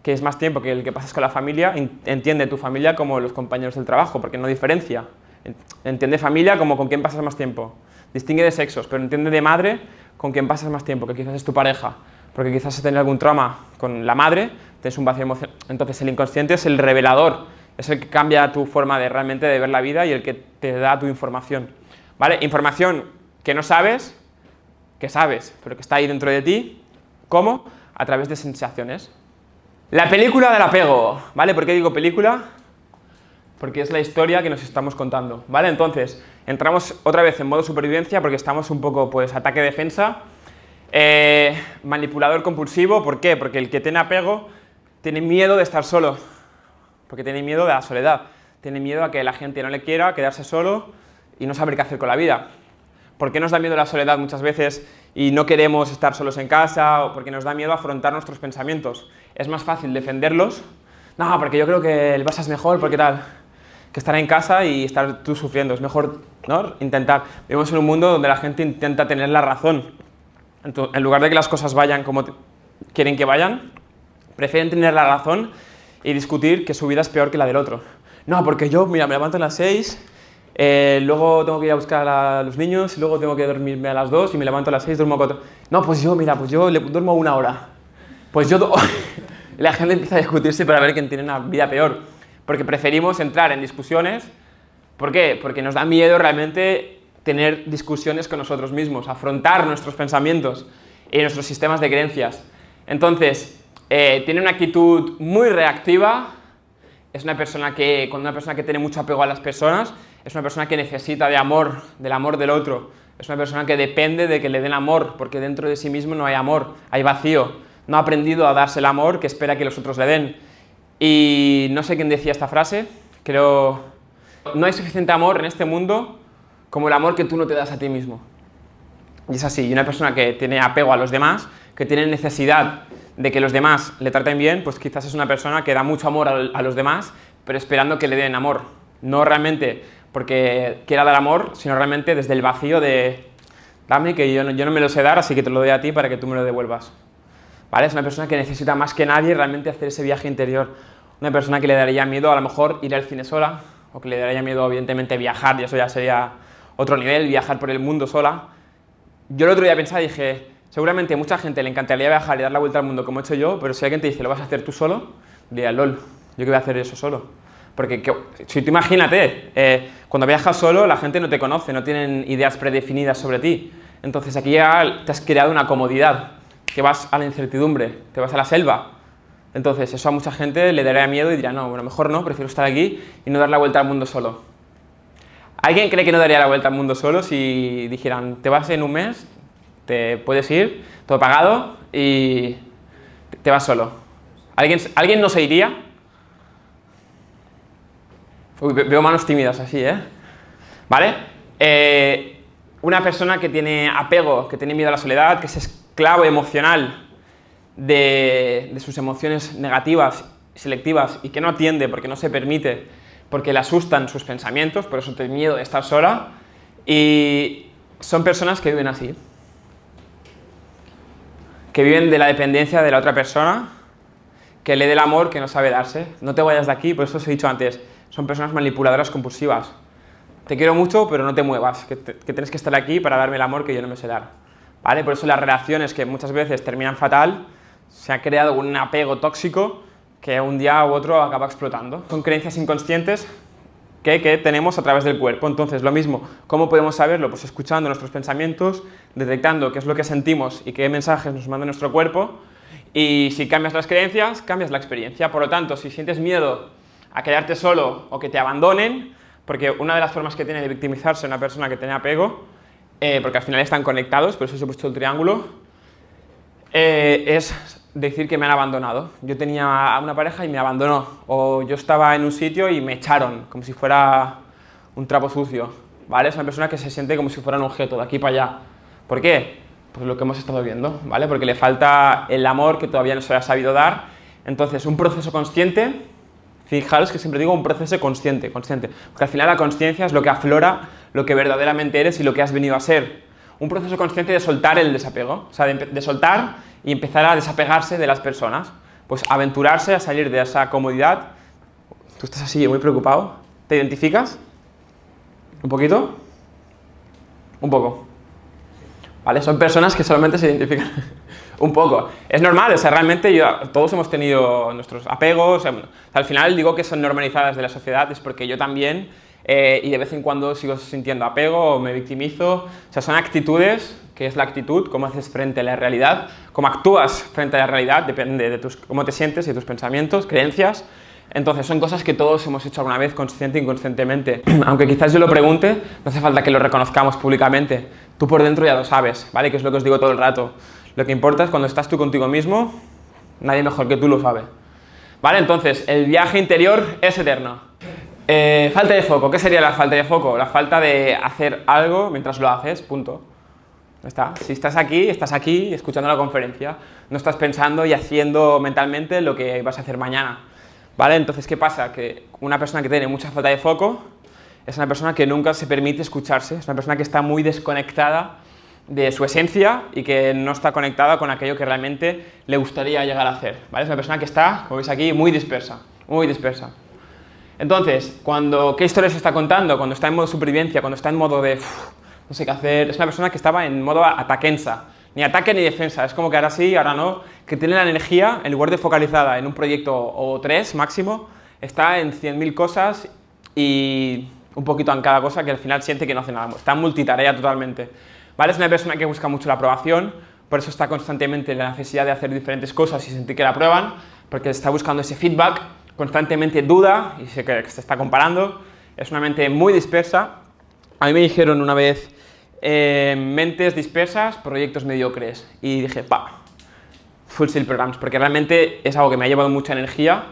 que es más tiempo que el que pasas con la familia, entiende tu familia como los compañeros del trabajo, porque no diferencia. Entiende familia como con quién pasas más tiempo. Distingue de sexos, pero entiende de madre con quién pasas más tiempo, que quizás es tu pareja, porque quizás has tenido algún trauma con la madre, tienes un vacío emocional. Entonces el inconsciente es el revelador, es el que cambia tu forma de realmente de ver la vida y el que te da tu información. ¿Vale? Información que no sabes, que sabes, pero que está ahí dentro de ti. ¿Cómo? A través de sensaciones. La película del apego, ¿vale? ¿Por qué digo película? Porque es la historia que nos estamos contando, ¿vale? Entonces, entramos otra vez en modo supervivencia porque estamos un poco, pues, ataque-defensa. Eh, manipulador compulsivo, ¿por qué? Porque el que tiene apego tiene miedo de estar solo, porque tiene miedo de la soledad, tiene miedo a que la gente no le quiera, quedarse solo y no saber qué hacer con la vida. ¿Por qué nos da miedo la soledad muchas veces y no queremos estar solos en casa? O porque nos da miedo afrontar nuestros pensamientos. Es más fácil defenderlos. No, porque yo creo que el Barça es mejor, porque tal, que estar en casa y estar tú sufriendo. Es mejor, ¿no?, intentar. Vivimos en un mundo donde la gente intenta tener la razón. Entonces, en lugar de que las cosas vayan como quieren que vayan, prefieren tener la razón y discutir que su vida es peor que la del otro. No, porque yo, mira, me levanto a las seis, eh, luego tengo que ir a buscar a los niños, luego tengo que dormirme a las dos y me levanto a las seis, duermo a cuatro. No, pues yo, mira, pues yo le, duermo una hora. Pues yo... La gente empieza a discutirse para ver quién tiene una vida peor. Porque preferimos entrar en discusiones. ¿Por qué? Porque nos da miedo realmente tener discusiones con nosotros mismos, afrontar nuestros pensamientos y nuestros sistemas de creencias. Entonces, eh, tiene una actitud muy reactiva. Es una persona que, cuando una persona que tiene mucho apego a las personas, es una persona que necesita de amor, del amor del otro. Es una persona que depende de que le den amor, porque dentro de sí mismo no hay amor, hay vacío. No ha aprendido a darse el amor que espera que los otros le den. Y no sé quién decía esta frase, creo... No hay suficiente amor en este mundo como el amor que tú no te das a ti mismo. Y es así, y una persona que tiene apego a los demás, que tiene necesidad de que los demás le traten bien, pues quizás es una persona que da mucho amor a los demás, pero esperando que le den amor. No realmente porque quiera dar amor, sino realmente desde el vacío de... Dame, que yo no, yo no me lo sé dar, así que te lo doy a ti para que tú me lo devuelvas. ¿Vale? Es una persona que necesita más que nadie realmente hacer ese viaje interior. Una persona que le daría miedo a lo mejor ir al cine sola, o que le daría miedo evidentemente viajar, y eso ya sería otro nivel, viajar por el mundo sola. Yo el otro día pensaba y dije, seguramente a mucha gente le encantaría viajar y dar la vuelta al mundo como he hecho yo, pero si alguien te dice, ¿lo vas a hacer tú solo? Diría, lol, ¿yo qué voy a hacer eso solo? Porque que, si tú imagínate, eh, cuando viajas solo la gente no te conoce, no tienen ideas predefinidas sobre ti. Entonces aquí ya te has creado una comodidad. Que vas a la incertidumbre, te vas a la selva. Entonces, eso a mucha gente le daría miedo y dirá, no, bueno, mejor no, prefiero estar aquí y no dar la vuelta al mundo solo. ¿Alguien cree que no daría la vuelta al mundo solo si dijeran, te vas en un mes, te puedes ir, todo pagado y te vas solo? ¿Alguien, ¿alguien no se iría? Uy, veo manos tímidas así, ¿eh? ¿Vale? Eh, una persona que tiene apego, que tiene miedo a la soledad, que es esclavo emocional de, de sus emociones negativas, selectivas, y que no atiende porque no se permite, porque le asustan sus pensamientos, por eso tiene miedo de estar sola, y son personas que viven así, que viven de la dependencia de la otra persona, que le dé el amor que no sabe darse. No te vayas de aquí, por eso os he dicho antes, son personas manipuladoras compulsivas. Te quiero mucho, pero no te muevas, que, te, que tienes que estar aquí para darme el amor que yo no me sé dar. ¿Vale? Por eso las relaciones que muchas veces terminan fatal, se ha creado un apego tóxico que un día u otro acaba explotando. Son creencias inconscientes que, que tenemos a través del cuerpo. Entonces, lo mismo, ¿cómo podemos saberlo? Pues escuchando nuestros pensamientos, detectando qué es lo que sentimos y qué mensajes nos manda nuestro cuerpo, y si cambias las creencias, cambias la experiencia. Por lo tanto, si sientes miedo a quedarte solo o que te abandonen, porque una de las formas que tiene de victimizarse una persona que tiene apego, Eh, porque al final están conectados, por eso os he puesto el triángulo, eh, es decir que me han abandonado. Yo tenía una pareja y me abandonó, o yo estaba en un sitio y me echaron, como si fuera un trapo sucio, ¿vale? Es una persona que se siente como si fuera un objeto, de aquí para allá. ¿Por qué? Pues lo que hemos estado viendo, ¿vale? Porque le falta el amor que todavía no se ha sabido dar. Entonces, un proceso consciente, fijaros que siempre digo un proceso consciente, consciente, porque al final la consciencia es lo que aflora lo que verdaderamente eres y lo que has venido a ser. Un proceso consciente de soltar el desapego, o sea, de, de soltar y empezar a desapegarse de las personas. pues aventurarse a salir de esa comodidad. Tú estás así, muy preocupado. ¿Te identificas? ¿Un poquito? Un poco. ¿Vale? Son personas que solamente se identifican un poco. Es normal, o sea, realmente yo, todos hemos tenido nuestros apegos. O sea, al final digo que son normalizadas de la sociedad, es porque yo también, eh, y de vez en cuando sigo sintiendo apego o me victimizo. O sea, son actitudes, que es la actitud, cómo haces frente a la realidad, cómo actúas frente a la realidad, depende de tus, cómo te sientes y tus pensamientos, creencias. Entonces son cosas que todos hemos hecho alguna vez, consciente e inconscientemente. Aunque quizás yo lo pregunte, no hace falta que lo reconozcamos públicamente. Tú por dentro ya lo sabes, ¿vale? Que es lo que os digo todo el rato. Lo que importa es cuando estás tú contigo mismo, nadie mejor que tú lo sabe. ¿Vale? Entonces, el viaje interior es eterno. Eh, falta de foco. ¿Qué sería la falta de foco? La falta de hacer algo mientras lo haces, punto. Ya está. Si estás aquí, estás aquí escuchando la conferencia. No estás pensando y haciendo mentalmente lo que vas a hacer mañana. ¿Vale? Entonces, ¿qué pasa? Que una persona que tiene mucha falta de foco es una persona que nunca se permite escucharse, es una persona que está muy desconectada de su esencia y que no está conectada con aquello que realmente le gustaría llegar a hacer, ¿vale? Es una persona que está, como veis aquí, muy dispersa, muy dispersa. Entonces, cuando, ¿qué historia se está contando? Cuando está en modo supervivencia, cuando está en modo de, uff, no sé qué hacer, es una persona que estaba en modo ataquensa, ni ataque ni defensa, es como que ahora sí, ahora no, que tiene la energía, en lugar de focalizada en un proyecto o tres máximo, está en cien mil cosas y un poquito en cada cosa que al final siente que no hace nada, está en multitarea totalmente. ¿Vale? Es una persona que busca mucho la aprobación, por eso está constantemente en la necesidad de hacer diferentes cosas y sentir que la aprueban, porque está buscando ese feedback, constantemente duda y sé que se está comparando, es una mente muy dispersa. A mí me dijeron una vez, eh, mentes dispersas, proyectos mediocres, y dije, pa, Full Sail Programs, porque realmente es algo que me ha llevado mucha energía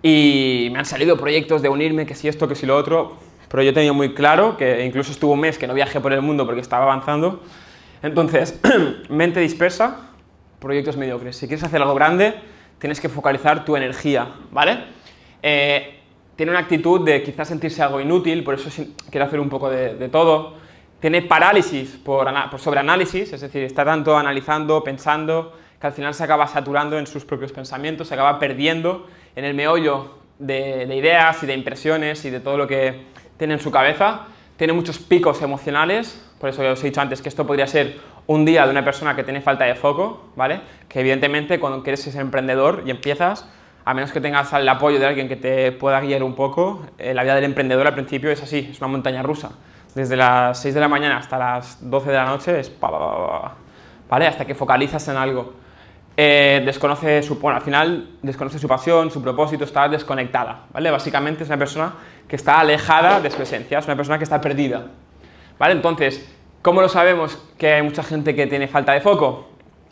y me han salido proyectos de unirme, que si esto, que si lo otro, pero yo he tenido muy claro que incluso estuvo un mes que no viajé por el mundo porque estaba avanzando. Entonces, mente dispersa, proyectos mediocres. Si quieres hacer algo grande, tienes que focalizar tu energía, ¿vale? Eh, tiene una actitud de quizás sentirse algo inútil, por eso quiere hacer un poco de, de todo. Tiene parálisis por, por sobreanálisis, es decir, está tanto analizando, pensando, que al final se acaba saturando en sus propios pensamientos, se acaba perdiendo en el meollo de, de ideas y de impresiones y de todo lo que tiene en su cabeza. Tiene muchos picos emocionales, por eso ya os he dicho antes que esto podría ser un día de una persona que tiene falta de foco, ¿vale? Que evidentemente cuando quieres ser emprendedor y empiezas, a menos que tengas el apoyo de alguien que te pueda guiar un poco, eh, la vida del emprendedor al principio es así, es una montaña rusa. Desde las seis de la mañana hasta las doce de la noche es pa, pa, pa, pa, ¿vale? Hasta que focalizas en algo. Eh, desconoce su, bueno, al final desconoce su pasión, su propósito, está desconectada, ¿vale? Básicamente es una persona que está alejada de su esencia, es una persona que está perdida, ¿vale? Entonces, ¿cómo lo sabemos que hay mucha gente que tiene falta de foco?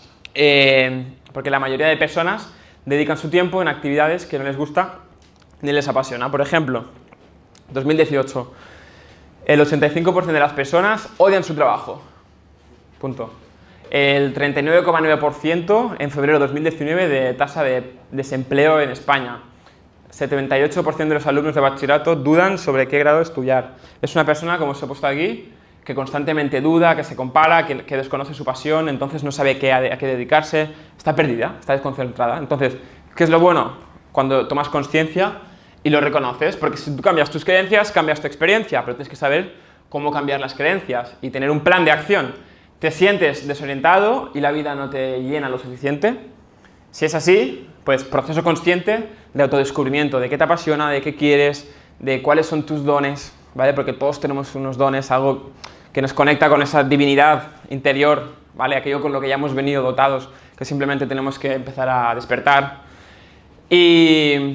Eh, porque la mayoría de personas dedican su tiempo en actividades que no les gusta ni les apasiona. Por ejemplo, dos mil dieciocho, el ochenta y cinco por ciento de las personas odian su trabajo, punto. El treinta y nueve coma nueve por ciento en febrero de dos mil diecinueve de tasa de desempleo en España. setenta y ocho por ciento de los alumnos de bachillerato dudan sobre qué grado estudiar. Es una persona, como os he puesto aquí, que constantemente duda, que se compara, que, que desconoce su pasión, entonces no sabe qué, a qué dedicarse, está perdida, está desconcentrada. Entonces, ¿qué es lo bueno? Cuando tomas conciencia y lo reconoces, porque si tú cambias tus creencias, cambias tu experiencia, pero tienes que saber cómo cambiar las creencias y tener un plan de acción. ¿Te sientes desorientado y la vida no te llena lo suficiente? Si es así, pues proceso consciente de autodescubrimiento, de qué te apasiona, de qué quieres, de cuáles son tus dones, ¿vale? Porque todos tenemos unos dones, algo que nos conecta con esa divinidad interior, ¿vale? Aquello con lo que ya hemos venido dotados, que simplemente tenemos que empezar a despertar. Y,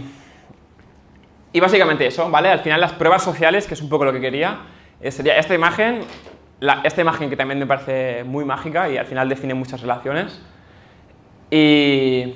y básicamente eso, ¿vale? Al final las pruebas sociales, que es un poco lo que quería, sería esta imagen. La, esta imagen que también me parece muy mágica y al final define muchas relaciones, y,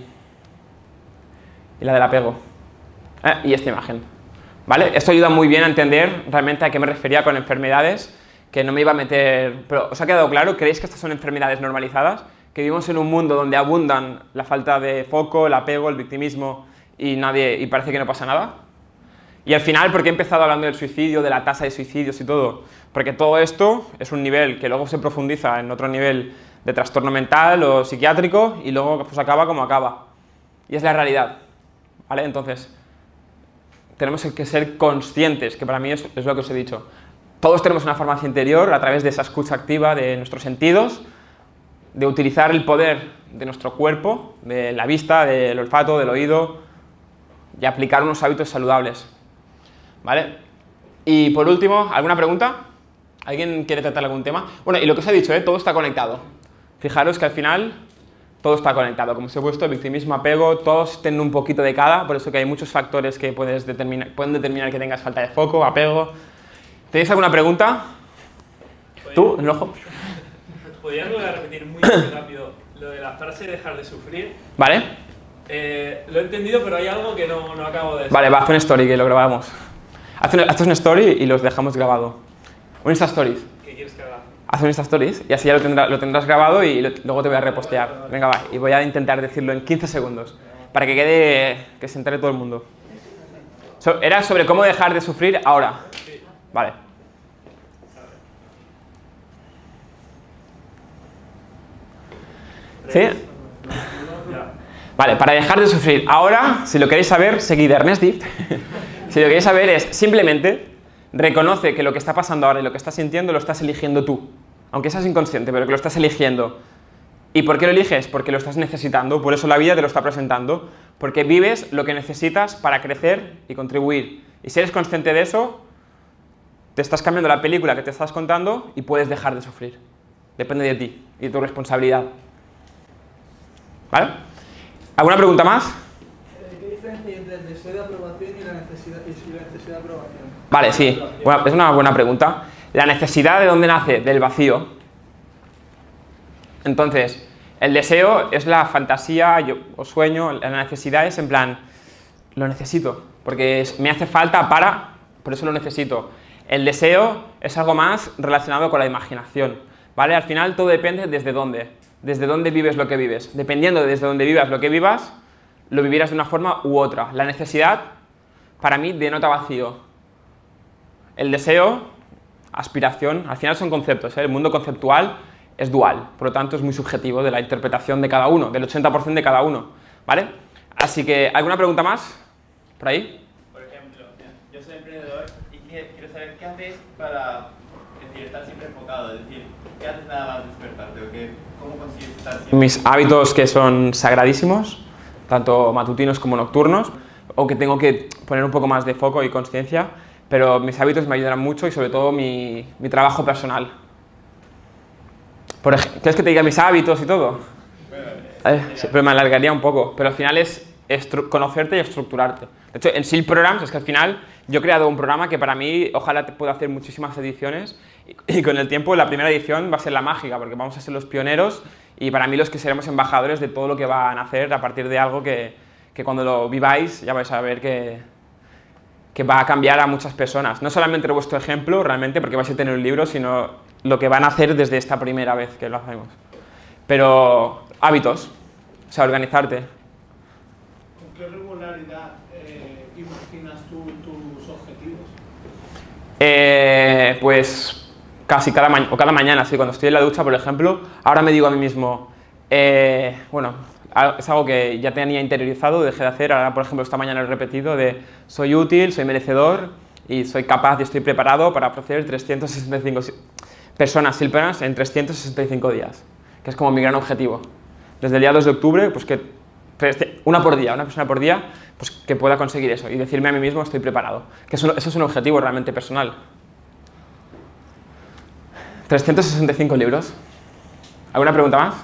y la del apego, eh, y esta imagen, ¿vale? Esto ayuda muy bien a entender realmente a qué me refería con enfermedades, que no me iba a meter, pero ¿os ha quedado claro? ¿Creéis que estas son enfermedades normalizadas? Que vivimos en un mundo donde abundan la falta de foco, el apego, el victimismo y, nadie, y parece que no pasa nada. Y al final, ¿por qué he empezado hablando del suicidio, de la tasa de suicidios y todo? Porque todo esto es un nivel que luego se profundiza en otro nivel de trastorno mental o psiquiátrico y luego pues acaba como acaba. Y es la realidad. ¿vale? Entonces, tenemos que ser conscientes, que para mí es, es lo que os he dicho. Todos tenemos una farmacia interior a través de esa escucha activa de nuestros sentidos, de utilizar el poder de nuestro cuerpo, de la vista, del olfato, del oído, y aplicar unos hábitos saludables, ¿vale? Y por último, ¿alguna pregunta? ¿Alguien quiere tratar algún tema? Bueno, y lo que os he dicho, ¿eh? Todo está conectado. Fijaros que al final todo está conectado. Como os he puesto, victimismo, apego, todos tienen un poquito de cada, por eso que hay muchos factores que puedes determinar, pueden determinar que tengas falta de foco, apego. ¿Tenéis alguna pregunta? ¿Tú? ¿En el ojo? ¿Podrías volver a repetir muy, muy rápido lo de la frase dejar de sufrir? ¿Vale? Eh, lo he entendido, pero hay algo que no, no acabo de decir. Vale, va, haz una story que lo grabamos. Haz una, haz una story y los dejamos grabado. Un Insta Stories. ¿Qué quieres que haga? Haz un Insta Stories y así ya lo, tendrá, lo tendrás grabado y lo, luego te voy a repostear. Venga, va, y voy a intentar decirlo en quince segundos para que quede, que se entere todo el mundo. So, era sobre cómo dejar de sufrir ahora. Sí. Vale. ¿Sí? Ya. Vale, para dejar de sufrir ahora, si lo queréis saber, seguid a Ernest Dift. Si lo queréis saber es simplemente reconoce que lo que está pasando ahora y lo que estás sintiendo lo estás eligiendo tú. Aunque seas inconsciente, pero que lo estás eligiendo. ¿Y por qué lo eliges? Porque lo estás necesitando, por eso la vida te lo está presentando. Porque vives lo que necesitas para crecer y contribuir. Y si eres consciente de eso, te estás cambiando la película que te estás contando y puedes dejar de sufrir. Depende de ti y de tu responsabilidad. ¿Vale? ¿Alguna pregunta más? ¿Qué diferencia hay entre el deseo de aprobación y la necesidad, y la necesidad de aprobación? Vale, sí. Bueno, es una buena pregunta. La necesidad, ¿de dónde nace? Del vacío. Entonces, el deseo es la fantasía yo, o sueño, la necesidad es en plan, lo necesito, porque es, me hace falta para, por eso lo necesito. El deseo es algo más relacionado con la imaginación, ¿vale? Al final todo depende desde dónde, desde dónde vives lo que vives. Dependiendo de desde dónde vivas lo que vivas, lo vivirás de una forma u otra. La necesidad, para mí, denota vacío. El deseo, aspiración, al final son conceptos, ¿eh? El mundo conceptual es dual, por lo tanto es muy subjetivo de la interpretación de cada uno, del ochenta por ciento de cada uno, ¿vale? Así que, ¿alguna pregunta más? ¿Por ahí? Por ejemplo, yo soy emprendedor y quiero saber qué haces para es decir, estar siempre enfocado, es decir, ¿qué haces nada más despertarte? ¿O qué, ¿Cómo consigues estar siempre? Mis hábitos que son sagradísimos, tanto matutinos como nocturnos, o que tengo que poner un poco más de foco y conciencia, pero mis hábitos me ayudarán mucho y sobre todo mi, mi trabajo personal. Por ejemplo, ¿quieres que te diga mis hábitos y todo? Eh, pero me alargaría un poco, pero al final es conocerte y estructurarte. De hecho, en S E A L Programs es que al final yo he creado un programa que para mí ojalá te pueda hacer muchísimas ediciones y, y con el tiempo la primera edición va a ser la mágica porque vamos a ser los pioneros y para mí los que seremos embajadores de todo lo que van a hacer a partir de algo que, que cuando lo viváis ya vais a ver que, que va a cambiar a muchas personas. No solamente vuestro ejemplo realmente porque vais a tener un libro, sino lo que van a hacer desde esta primera vez que lo hacemos. Pero hábitos, o sea, organizarte. ¿Con qué regularidad eh, imaginas tú tus objetivos? Eh, pues casi cada, ma o cada mañana, sí, cuando estoy en la ducha, por ejemplo, ahora me digo a mí mismo, eh, bueno, es algo que ya tenía interiorizado, dejé de hacer, ahora por ejemplo esta mañana lo he repetido, de soy útil, soy merecedor y soy capaz y estoy preparado para ofrecer trescientas sesenta y cinco personas silpenas en trescientos sesenta y cinco días, que es como mi gran objetivo. Desde el día dos de octubre, pues que una por día, una persona por día, pues que pueda conseguir eso y decirme a mí mismo estoy preparado. Que eso, eso es un objetivo realmente personal. trescientos sesenta y cinco libros. ¿Alguna pregunta más?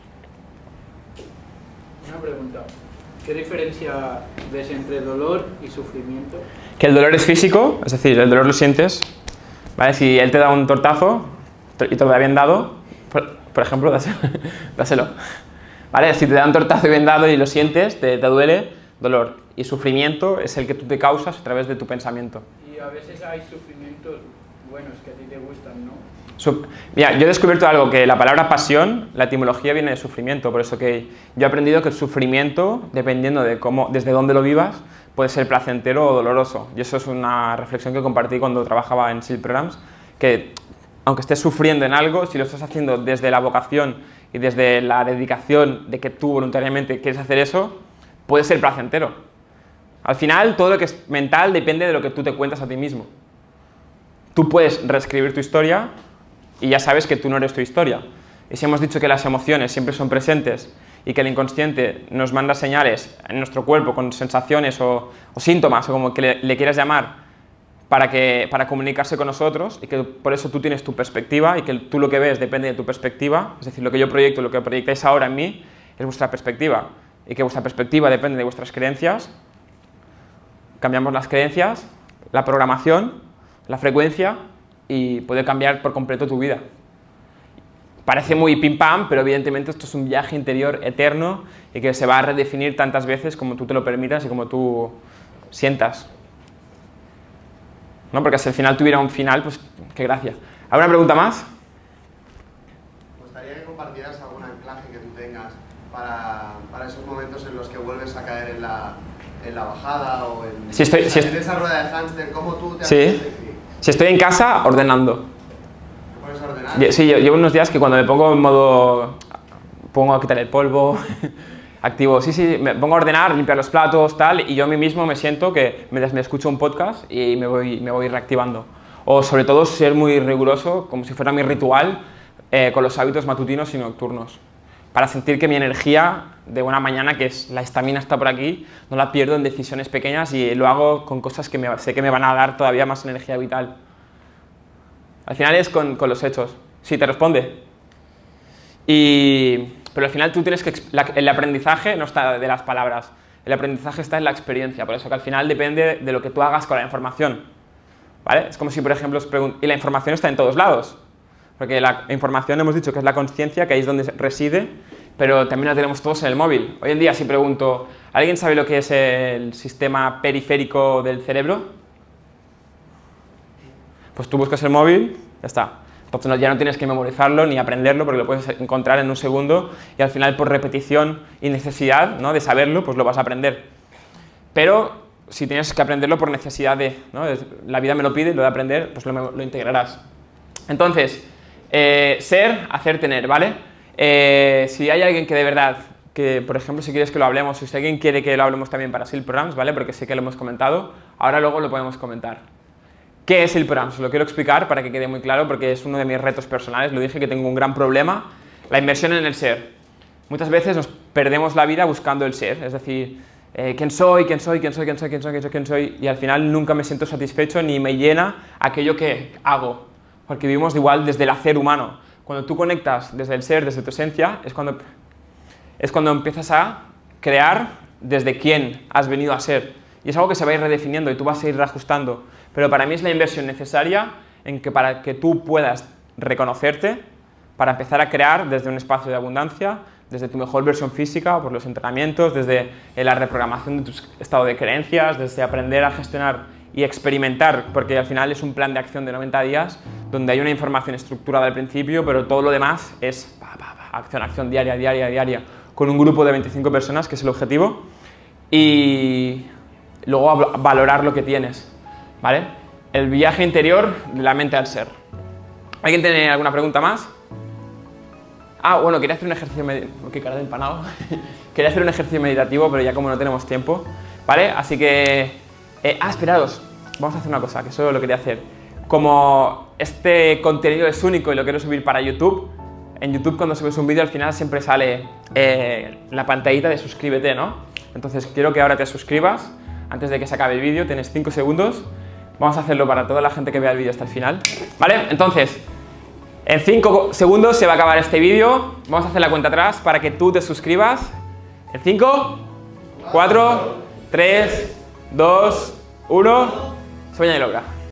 Una pregunta. ¿Qué diferencia ves entre dolor y sufrimiento? Que el dolor es físico, es decir, el dolor lo sientes, ¿vale? Si él te da un tortazo y te lo da bien dado, por, por ejemplo, dáselo, dáselo. ¿Vale? Si te da un tortazo bien dado y lo sientes, te, te duele, dolor. Y sufrimiento es el que tú te causas a través de tu pensamiento. Y a veces hay sufrimientos buenos que a ti te gustan, ¿no? Sub Mira, yo he descubierto algo, que la palabra pasión, la etimología viene de sufrimiento, por eso que yo he aprendido que el sufrimiento, dependiendo de cómo, desde dónde lo vivas, puede ser placentero o doloroso. Y eso es una reflexión que compartí cuando trabajaba en S E A L Programs, que aunque estés sufriendo en algo, si lo estás haciendo desde la vocación y desde la dedicación de que tú voluntariamente quieres hacer eso, puede ser placentero. Al final, todo lo que es mental depende de lo que tú te cuentas a ti mismo. Tú puedes reescribir tu historia y ya sabes que tú no eres tu historia. Y si hemos dicho que las emociones siempre son presentes y que el inconsciente nos manda señales en nuestro cuerpo con sensaciones o, o síntomas, o como que le, le quieras llamar, para, que, para comunicarse con nosotros, y que por eso tú tienes tu perspectiva y que tú lo que ves depende de tu perspectiva, es decir, lo que yo proyecto, lo que proyectáis ahora en mí, es vuestra perspectiva, y que vuestra perspectiva depende de vuestras creencias. Cambiamos las creencias, la programación, la frecuencia, y puede cambiar por completo tu vida. Parece muy pim pam, pero evidentemente esto es un viaje interior eterno y que se va a redefinir tantas veces como tú te lo permitas y como tú sientas. ¿No? Porque si al final tuviera un final, pues qué gracia. ¿Alguna pregunta más? Me gustaría que compartieras algún anclaje que tú tengas para, para esos momentos en los que vuelves a caer en la, en la bajada o en, si estoy, o sea, si en est esa rueda de hámster, ¿cómo tú te sí. haces sentir? Si estoy en casa, ordenando. ¿Te pones a ordenar? Sí, yo llevo unos días que cuando me pongo en modo... pongo a quitar el polvo, activo, sí, sí, me pongo a ordenar, limpiar los platos, tal, y yo a mí mismo me siento que me, me escucho un podcast y me voy, me voy reactivando. O sobre todo ser muy riguroso, como si fuera mi ritual, eh, con los hábitos matutinos y nocturnos. Para sentir que mi energía de buena mañana, que es la estamina está por aquí, no la pierdo en decisiones pequeñas y lo hago con cosas que me, sé que me van a dar todavía más energía vital. Al final es con, con los hechos. Sí, te responde. Y, pero al final tú tienes que... La, el aprendizaje no está de las palabras. El aprendizaje está en la experiencia. Por eso que al final depende de lo que tú hagas con la información. ¿Vale? Es como si, por ejemplo, os pregun- y la información está en todos lados. Porque la información hemos dicho que es la conciencia, que ahí es donde reside, pero también la tenemos todos en el móvil. Hoy en día, si pregunto, ¿alguien sabe lo que es el sistema periférico del cerebro? Pues tú buscas el móvil, ya está. Entonces no, ya no tienes que memorizarlo ni aprenderlo porque lo puedes encontrar en un segundo y al final por repetición y necesidad, ¿no?, de saberlo, pues lo vas a aprender. Pero si tienes que aprenderlo por necesidad de, ¿no?, la vida me lo pide, lo de aprender, pues lo, lo integrarás. Entonces, eh, ser, hacer, tener, ¿vale? Eh, si hay alguien que de verdad, que por ejemplo si quieres que lo hablemos, o si alguien quiere que lo hablemos también para SEAL Programs, ¿vale? Porque sé que lo hemos comentado, ahora luego lo podemos comentar. ¿Qué es SEAL Programs? Lo quiero explicar para que quede muy claro porque es uno de mis retos personales, lo dije que tengo un gran problema, la inversión en el ser. Muchas veces nos perdemos la vida buscando el ser, es decir, eh, ¿quién soy? ¿Quién soy? ¿Quién soy? ¿Quién soy? ¿Quién soy? ¿Quién soy? ¿Quién soy? Y al final nunca me siento satisfecho ni me llena aquello que hago, porque vivimos igual desde el hacer humano. Cuando tú conectas desde el ser, desde tu esencia, es cuando, es cuando empiezas a crear desde quién has venido a ser. Y es algo que se va a ir redefiniendo y tú vas a ir reajustando. Pero para mí es la inversión necesaria en que para que tú puedas reconocerte, para empezar a crear desde un espacio de abundancia, desde tu mejor versión física, por los entrenamientos, desde la reprogramación de tu estado de creencias, desde aprender a gestionar y experimentar, porque al final es un plan de acción de noventa días, donde hay una información estructurada al principio, pero todo lo demás es pa, pa, pa, acción, acción diaria, diaria, diaria, con un grupo de veinticinco personas, que es el objetivo, y luego valorar lo que tienes, ¿vale? El viaje interior de la mente al ser. ¿Alguien tiene alguna pregunta más? Ah, bueno, quería hacer un ejercicio meditativo. ¡Qué cara de empanado! Quería hacer un ejercicio meditativo, pero ya como no tenemos tiempo, ¿vale? Así que... Eh, ah, esperados. Vamos a hacer una cosa, que eso lo quería hacer. Como este contenido es único y lo quiero subir para YouTube, en YouTube cuando subes un vídeo al final siempre sale eh, la pantallita de suscríbete, ¿no? Entonces quiero que ahora te suscribas antes de que se acabe el vídeo, tienes cinco segundos. Vamos a hacerlo para toda la gente que vea el vídeo hasta el final, ¿vale? Entonces, en cinco segundos se va a acabar este vídeo. Vamos a hacer la cuenta atrás para que tú te suscribas. En cinco, cuatro, tres, dos, uno. Sueña y logra.